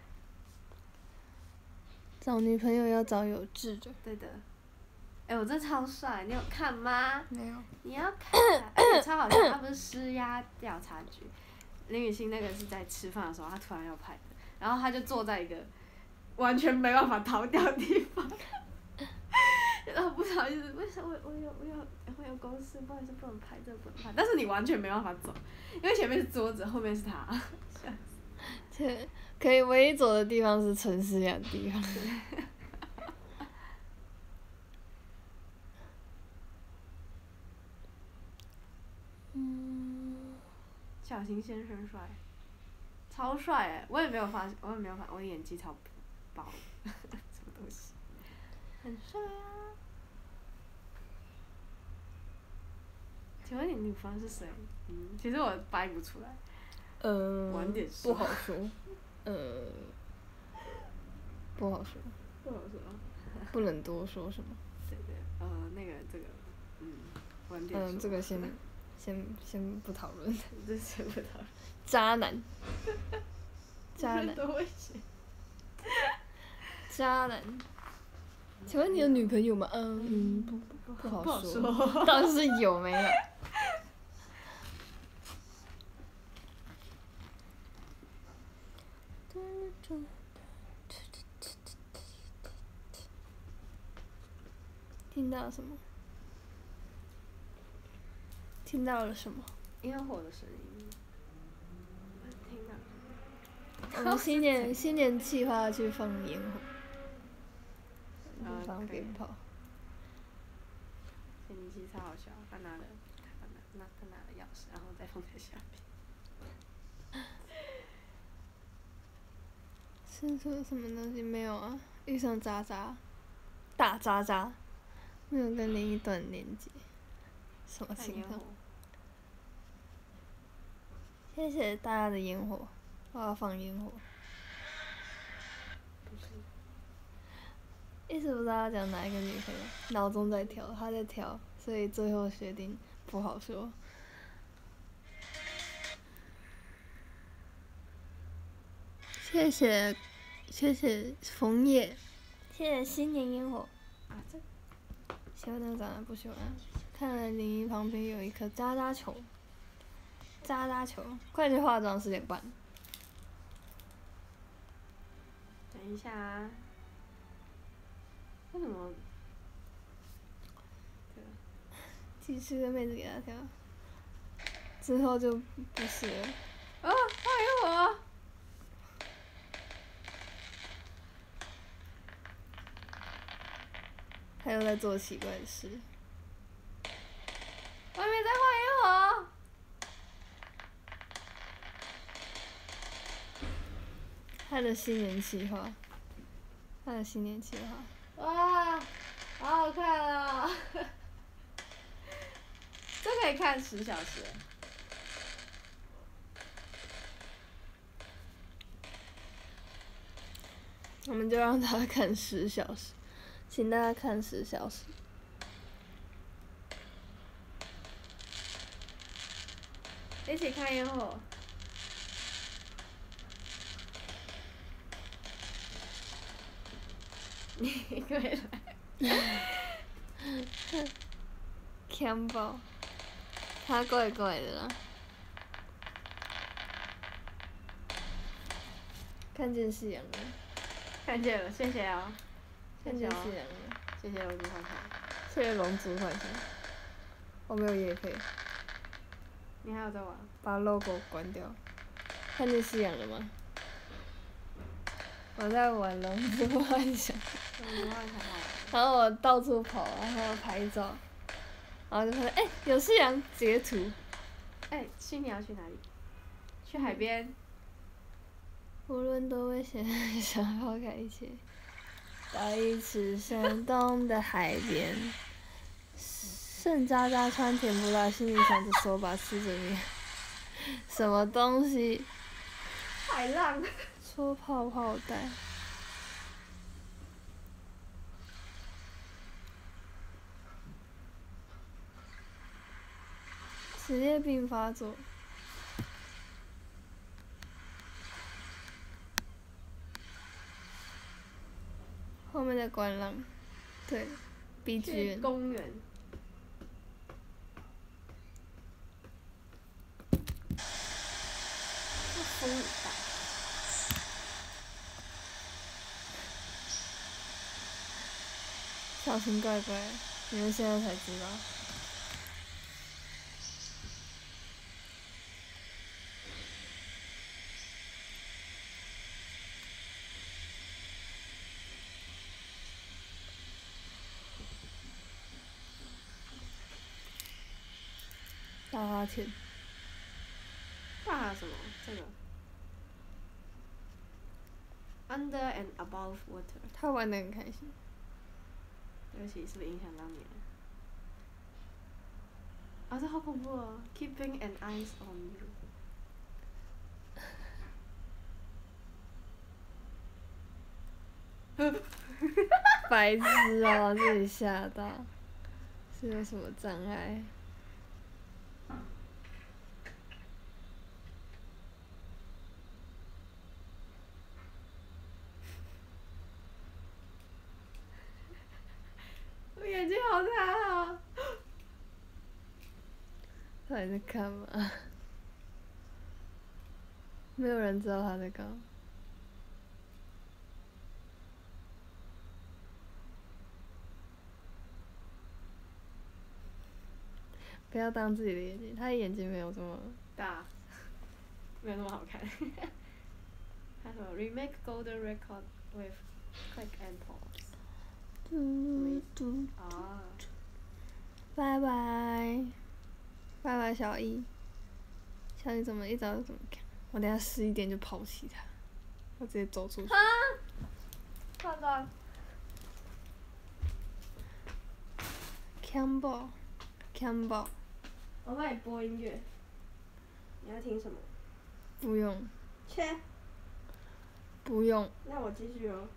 S1: 找女朋友要找有志的。
S2: 对的。我这超帅，你有看吗？
S1: 没有。
S2: 你要看，而且超好笑，他不是施压调查局。林雨欣那个是在吃饭的时候，他突然要拍的，然后他就坐在一个完全没办法逃掉的地方。然后不好意思，为什么我有公司，不好意思不能拍，这个不能拍。但是你完全没办法走，因为前面是桌子，后面是他。
S1: 这可以唯一走的地方是陈思雅的地方。
S2: 小型先生帅，超帅哎！我也没有发现，我的演技超薄，什么东西？很帅啊！请问你女朋友是谁？其实我掰不出来。晚点说。
S1: 不好说。不好说。
S2: 不好说。
S1: 不能多说什么。
S2: 对对，那个这个，晚点说。
S1: 这个先不讨论。
S2: 这先不讨论。
S1: 渣男。渣男。
S2: 多危险。
S1: 渣男。请问你有女朋友吗？不好说。倒是有没有？听到了什么？听到了什么？
S2: 烟火的声音。听到。
S1: 我们新年计划去放烟火。放鞭炮。
S2: 前年期超好笑，他拿了钥匙，然后再放在下面。
S1: 吃出了什么东西没有啊？遇上渣渣，大渣渣，没有跟另一段连接，什么情况？谢谢大家的烟火，我要放烟火。一直不知道要讲哪一个女朋友，脑中在跳，他在跳，所以最后决定不好说。谢谢枫叶，谢谢新年烟火。喜欢那长得不喜欢，看了林一旁边有一颗渣渣球，快去化妆，10点半。
S2: 等一下啊。为什么？
S1: 继续跟妹子给他跳，之后就不是了。
S2: 放烟火！
S1: 他又在做奇怪的事。
S2: 外面在放烟火。
S1: 他的新年计划。
S2: 哇，好好看啊！这可以看10小时。
S1: 我们就让他看10小时，请大家看10小时。
S2: 一起看烟火。你过来。
S1: 强暴。他怪怪的啦。看见夕阳了。
S2: 看见了，谢谢哦。
S1: 看见夕阳了。
S2: 谢谢龙珠幻想。
S1: 谢谢龙珠幻想。我没有业配。
S2: 你还有在玩？
S1: 把 logo 关掉。看见夕阳了吗？ 我在玩龙之幻想，
S2: 龙之幻想好玩。
S1: 然后我到处跑，然后拍照，然后就发现有夕阳，截图。
S2: 去你要去哪里？去海边。
S1: 无论多危险，想抛开一切，到一次生动的海边。剩渣渣穿甜不辣，心里想着手把吃着面。什么东西？
S2: 海浪。
S1: 搓泡泡袋。职业病发作。后面的观浪，对，B 剧
S2: 去
S1: 院。
S2: 公园。风很大。
S1: 小心怪怪，你们现在才知道。大花田。
S2: 那还有什么？这个。Under and above water。
S1: 他玩得很开心。
S2: 对不起，是不是影响到你了？这好恐怖哦 ！Keeping an eye on you。
S1: 白痴哦，自己吓到。是有什么障碍？
S2: 我眼睛好惨啊！
S1: 到底在干嘛？没有人知道他在干嘛。不要当自己的眼睛，他的眼睛没有这么
S2: 大，没有那么好看。他说 remake golden record with click and pause。
S1: 拜拜，拜拜小易。小易怎么一早就这么看？我等下11点就抛弃他，我直接走出去。
S2: 看到。
S1: Campbell。
S2: 我帮你播音乐。你要听什么？
S1: 不用。
S2: 切。
S1: 不用。
S2: 那我继续哦。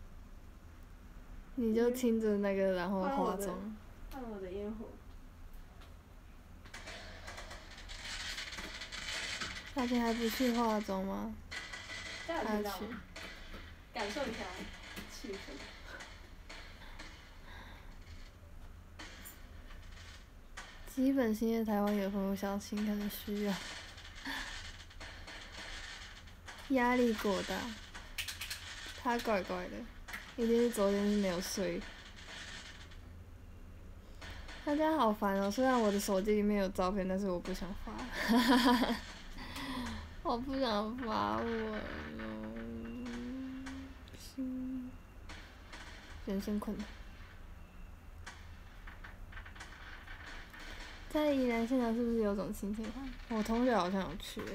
S1: 你就听着那个，然后化妆。
S2: 看我的烟火。
S1: 夏天还不去化妆吗？
S2: 还去。感受一下气氛。
S1: 基本星夜台湾有朋友相信可能需要。压力过大。他怪怪的，一定是昨天是没有睡。大家好烦哦！虽然我的手机里面有照片，但是我不想发。我不想发文了。人生困难。在宜兰现场是不是有种亲切感？我同学好像有去，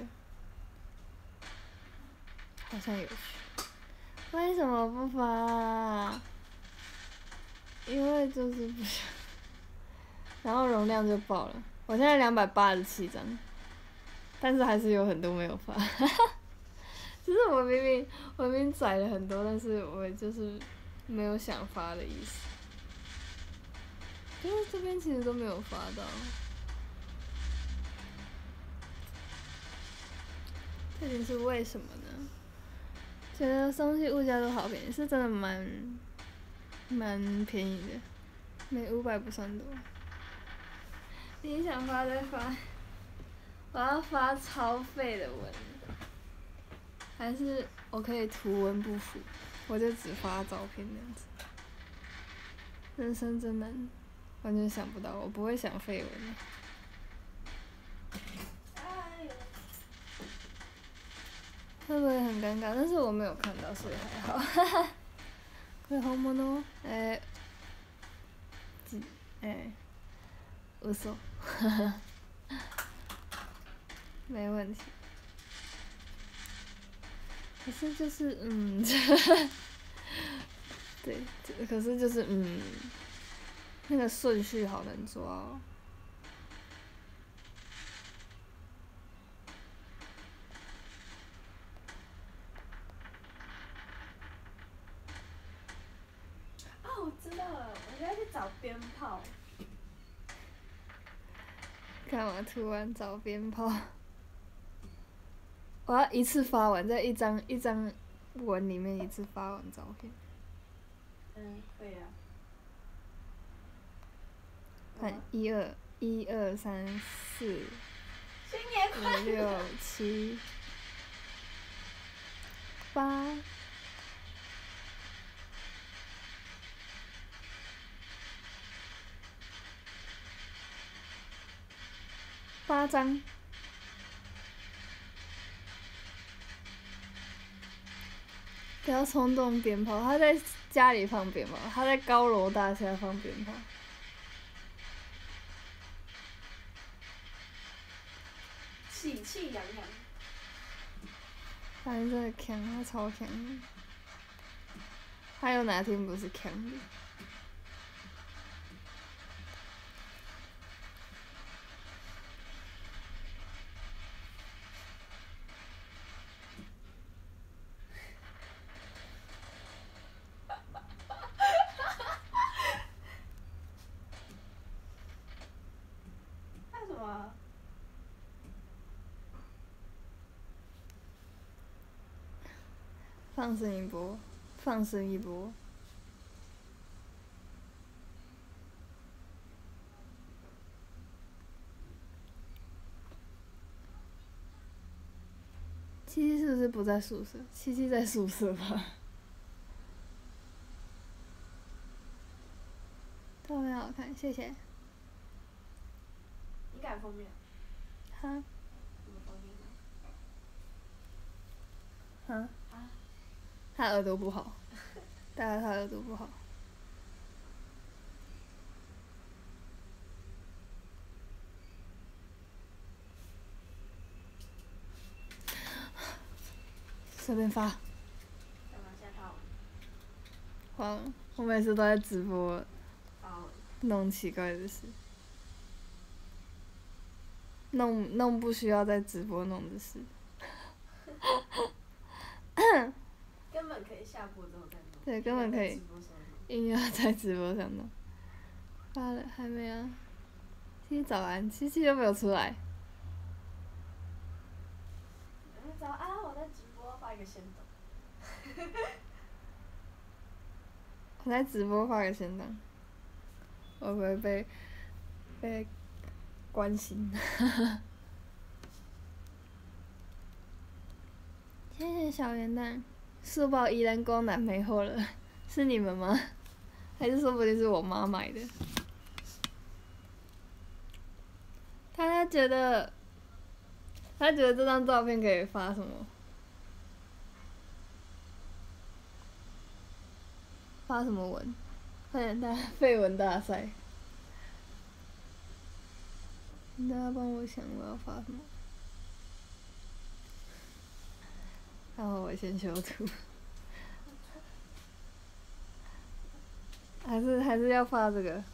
S1: 好像有去。为什么不发？因为就是不想，然后容量就爆了。我现在287张，但是还是有很多没有发。就是我明明载了很多，但是我就是没有想发的意思。就是这边其实都没有发到。究竟是为什么呢？觉得松溪物价都好便宜，是真的蛮便宜的，每500不算多。你想发再发，我要发超废的文，还是我可以图文不符，我就只发照片那样子。人生真难，完全想不到，我不会想废文的。 会不会很尴尬？但是我没有看到，所以还好。哈哈。これ本物？嘘。没问题。可是就是对，可是就是那个顺序好难抓哦。
S2: 哦，我知道了，我要去找鞭炮。
S1: 干嘛突然找鞭炮？我要一次发完，在一张文里面一次发完照片。
S2: 可以啊。
S1: 看1、2、3、4、
S2: 新年快
S1: 5、6、7、8。8张。不要冲动鞭炮，他在家里放鞭炮，他在高楼大厦放鞭炮。
S2: 喜气洋洋。
S1: 反正真的强，他超强的。还有哪天不是强的？
S2: 那什么？
S1: 放生一波，放生一波。七七是不是不在宿舍？七七在宿舍吧？照片好看，谢谢。
S2: 你改封面？
S1: 哈？
S2: 什么封面呢？
S1: 哈？他耳朵不好，大概他耳朵不好。随便发。
S2: 干嘛现在发文？
S1: 好，我每次都在直播
S2: 发文。
S1: 弄奇怪的事，弄不需要在直播弄的事。
S2: 根本可以下播之后再弄。
S1: 对，根本可以
S2: 直播时候弄。
S1: 硬要在直播上弄。发了还没啊？七七早安，七七又没有出来。
S2: 早安，我在直播，发一个先动。
S1: 我在直播发个先动，我不会被关心。谢谢小元旦，书包依然光南没货了，是你们吗？还是说不定是我妈买的？他觉得这张照片可以发什么？发什么文？快点大废文大赛！大家帮我想我要发什么？然后我先修图。还是要发这个。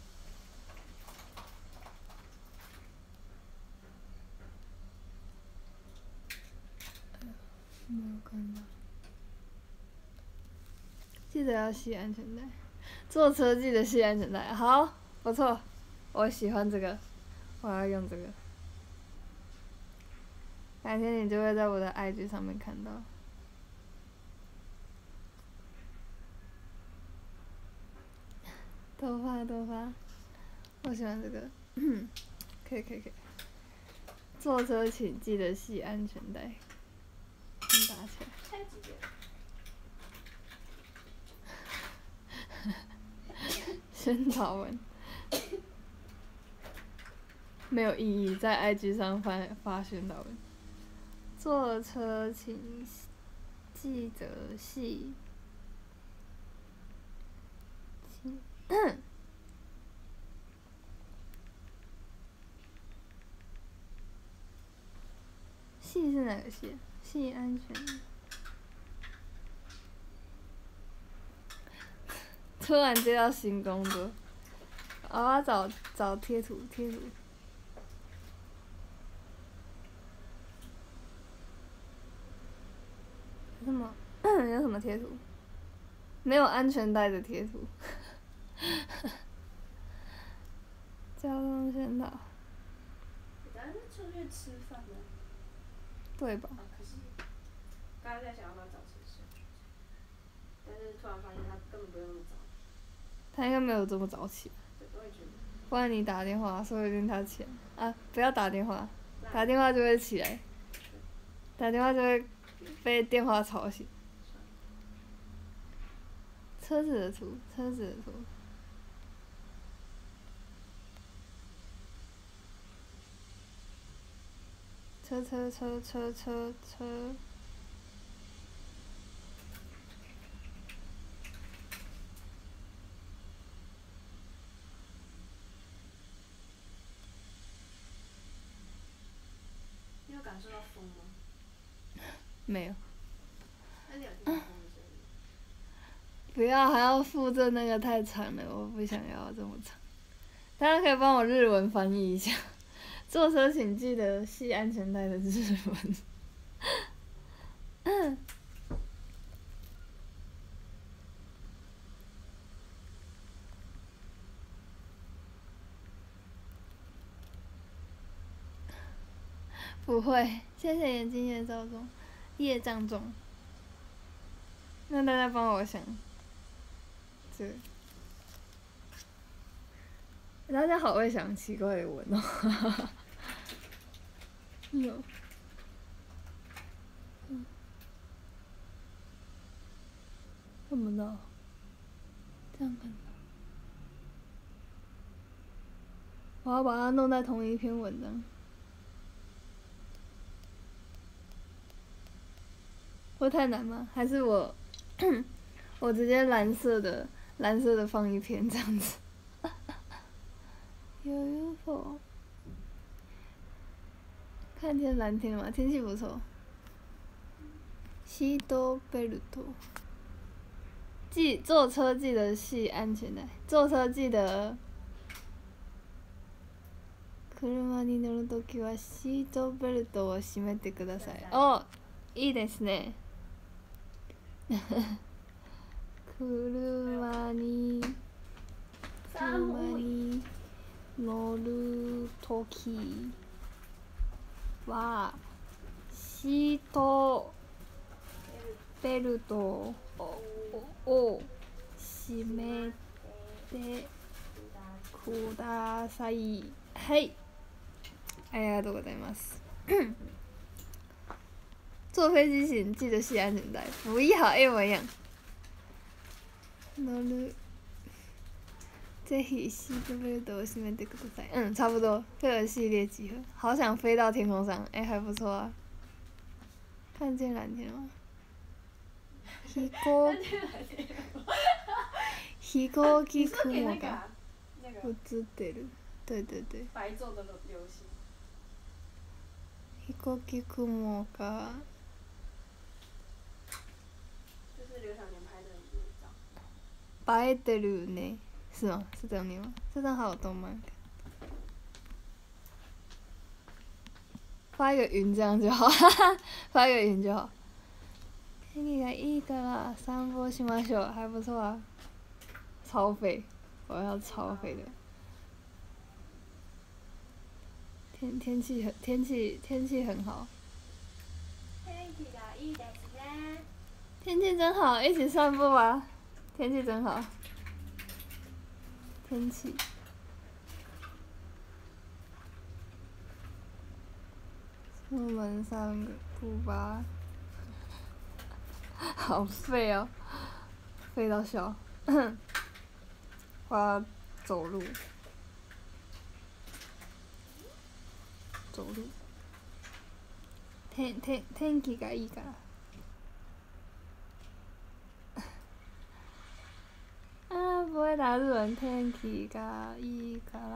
S1: 没有看到。记得要系安全带，坐车记得系安全带。好，不错，我喜欢这个，我要用这个。改天你就会在我的 IG 上面看到。多发，我喜欢这个，可以。坐车请记得系安全带。先打起来。
S2: 现在几点？
S1: 宣导文没有意义，在 IG 上发宣导文。坐车请细则细。系是哪个系？系安全。突然接到新工作，我要找贴图。什么？有什么贴图？没有安全带的贴图。交通先导。
S2: 咱是出去吃饭的。
S1: 对吧？
S2: 可是，刚才在想要不要早些睡，但是突然发现他根本不用那么早。
S1: 他应该没有这么早起。
S2: 对，我也觉得。
S1: 不然你打电话，说不定他起来。啊，不要打电话，打电话就会起来，打电话就会被电话吵醒。车子的图。车。
S2: 你有感受到风吗？
S1: 没有。
S2: 那你有听到风的声音？
S1: 不要，还要附赠那个太长了，我不想要这么长。大家可以帮我日文翻译一下，坐车请记得系安全带的日文。不会，谢谢眼睛业障中。那大家帮我想，大家好会想奇怪的文哦。有。看不到。这样看到。我要把它弄在同一篇文章。会太难吗？还是我直接蓝色的放一篇这样子。有 UFO。看天蓝天嘛，天气不错。シートベルト。坐车记得系安全带，坐车记得。車に乗るときはシートベルトを締めてください。お、いいですね。車に乗るときはシートベルトを締めてください。はい。ありがとうございます。坐飞机请记得系安全带，不要一模一样。乗る。ぜひシートベルトを締めてください。差不多。飞儿系列集合。好想飞到天空上，还不错啊。看见蓝天吗？飛行機雲が映ってる。对。
S2: 白昼的流星。
S1: 飛行機雲が。
S2: 这是刘小年拍的美照。
S1: 映えてるね。是吗？是这样念吗？这张好有动漫感。发一个云这样就好，发一个云就好。天气がいいから散歩しましょう，还不错啊。超肥，我要超肥的。天气很好。天气真好，一起散步吧。天气真好。天气。出门散步吧。好废哦，废到笑。我要走路。天気がいいから。 不会打日文天気がいいから。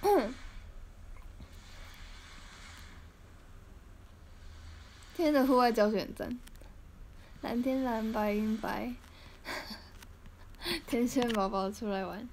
S1: 今天的户外教学很赞，蓝天蓝，白云白，天线宝宝出来玩。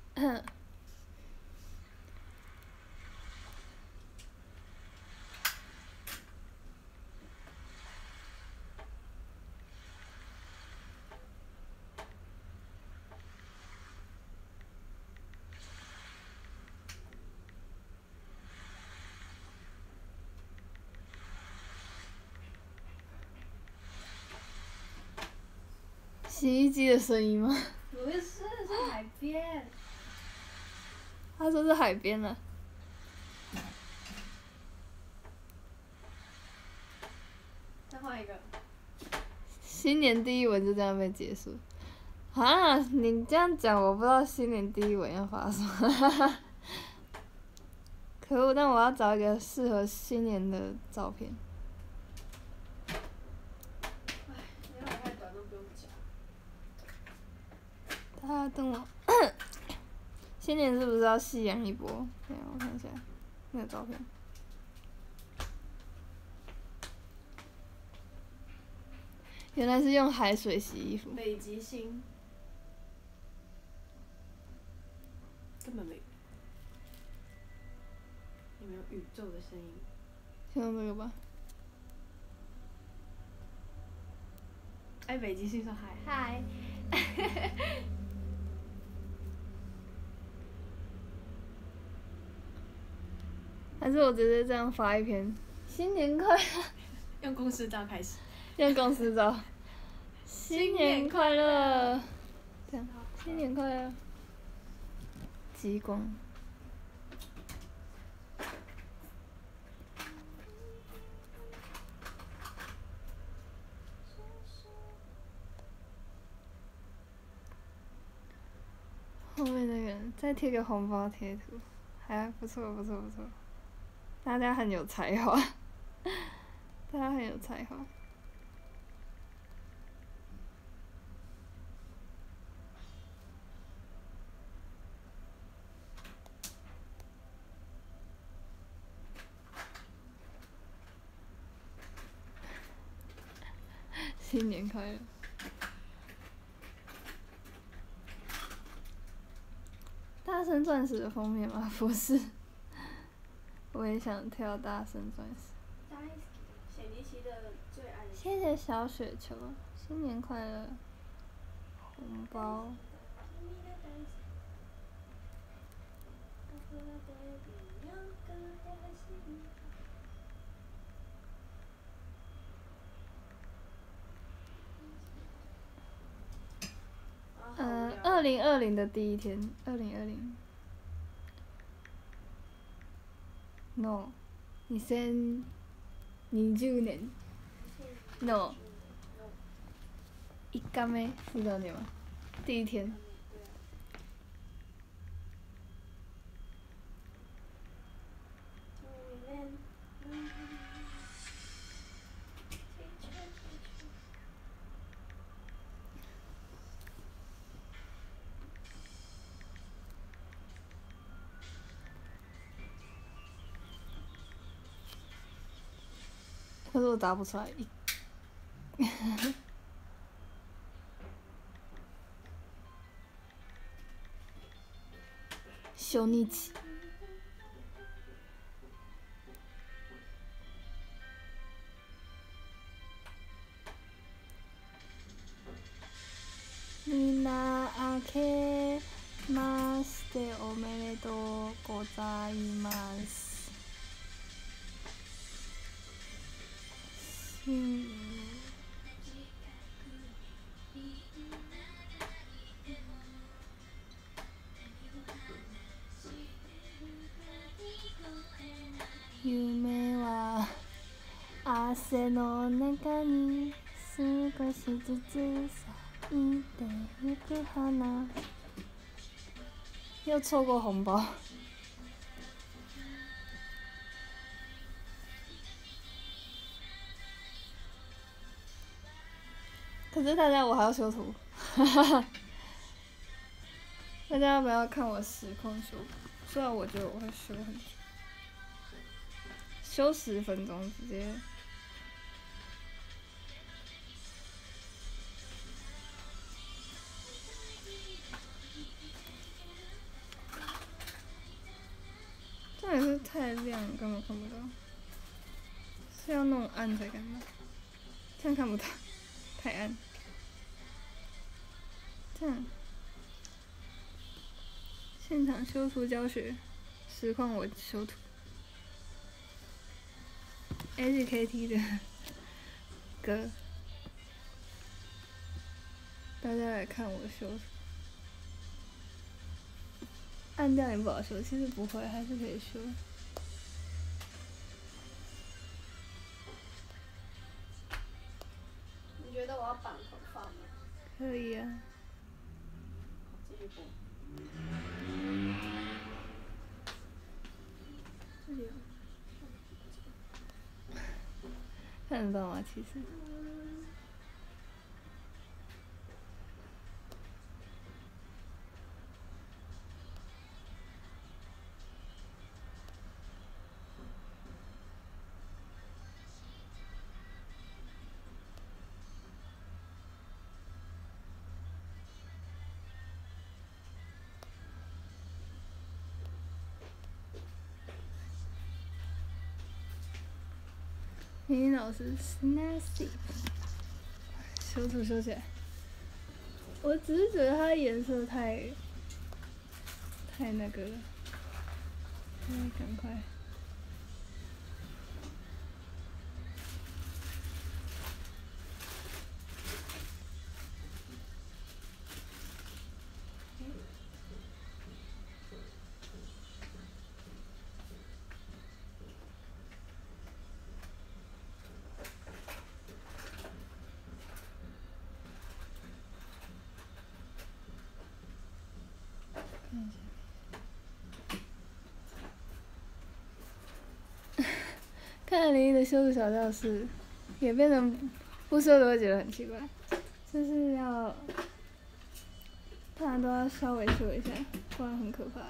S1: 洗衣机的声音吗？
S2: 不是，是海边。
S1: 他说是海边了。
S2: 再换一个。
S1: 新年第一文就这样被结束。啊，你这样讲，我不知道新年第一文要发什么。可恶，但我要找一个适合新年的照片。
S2: 你要太短都不用夹。
S1: 他等我。新年是不是要夕阳一波？对，我看一下那个照片。原来是用海水洗衣服。
S2: 北极星。根本没。有没有宇宙的声音？
S1: 先用这个吧。
S2: 哎，北极星说嗨。
S1: 还是我直接这样发一篇，新年快乐。
S2: 用公司照开始。
S1: 用公司照。新年快乐。这样，新年快乐。极光。后面那个人再贴个红包贴图，还不错不错不错，大家很有才华，大家很有才华。新年快乐！大声钻石的封面吗？不是，我也想跳大声钻石。
S2: 雪妮琪的最爱的。
S1: 谢谢小雪球，新年快乐！红包。2020的第一天，2020。No， 2020年。No。1日目知道你吗？第一天。可是我答不出来。初日。みんな明けましておめでとうございます。夢は汗の中に少しずつ咲いてゆく花。又错过红包。可是大家我还要修图， 大家要不要看我实况修？虽然我觉得我会修很久，修10分钟直接。这也是太亮，根本看不到。是要弄暗才看到，这样看不到，太暗。这样。现场修图教学，实况我修图。HKT 的歌，大家来看我修图。暗掉也不好修，其实不会，还是可以修。
S2: 你觉得我要绑头发吗？
S1: 可以啊。
S2: 继续播。
S1: 这里有。看得到吗？其实。明明老师 Snazzy， 修图修起来。我只是觉得它颜色太那个了，赶快。看了林一的修图小教室，也变成不修都会觉得很奇怪，就是要大家都要稍微修一下，不然很可怕。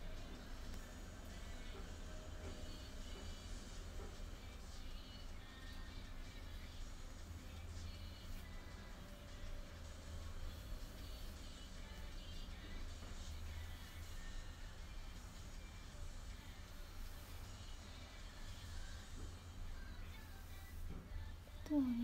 S1: 对啊。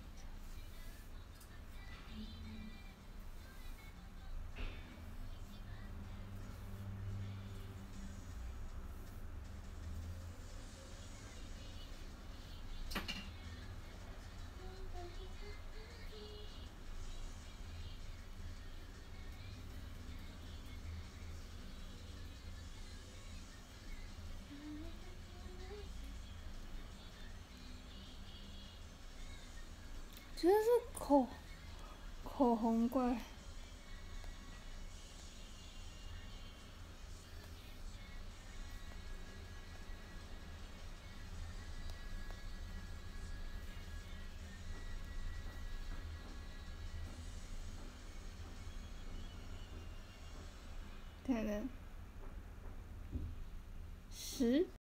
S1: 觉得是口红怪。看看。10。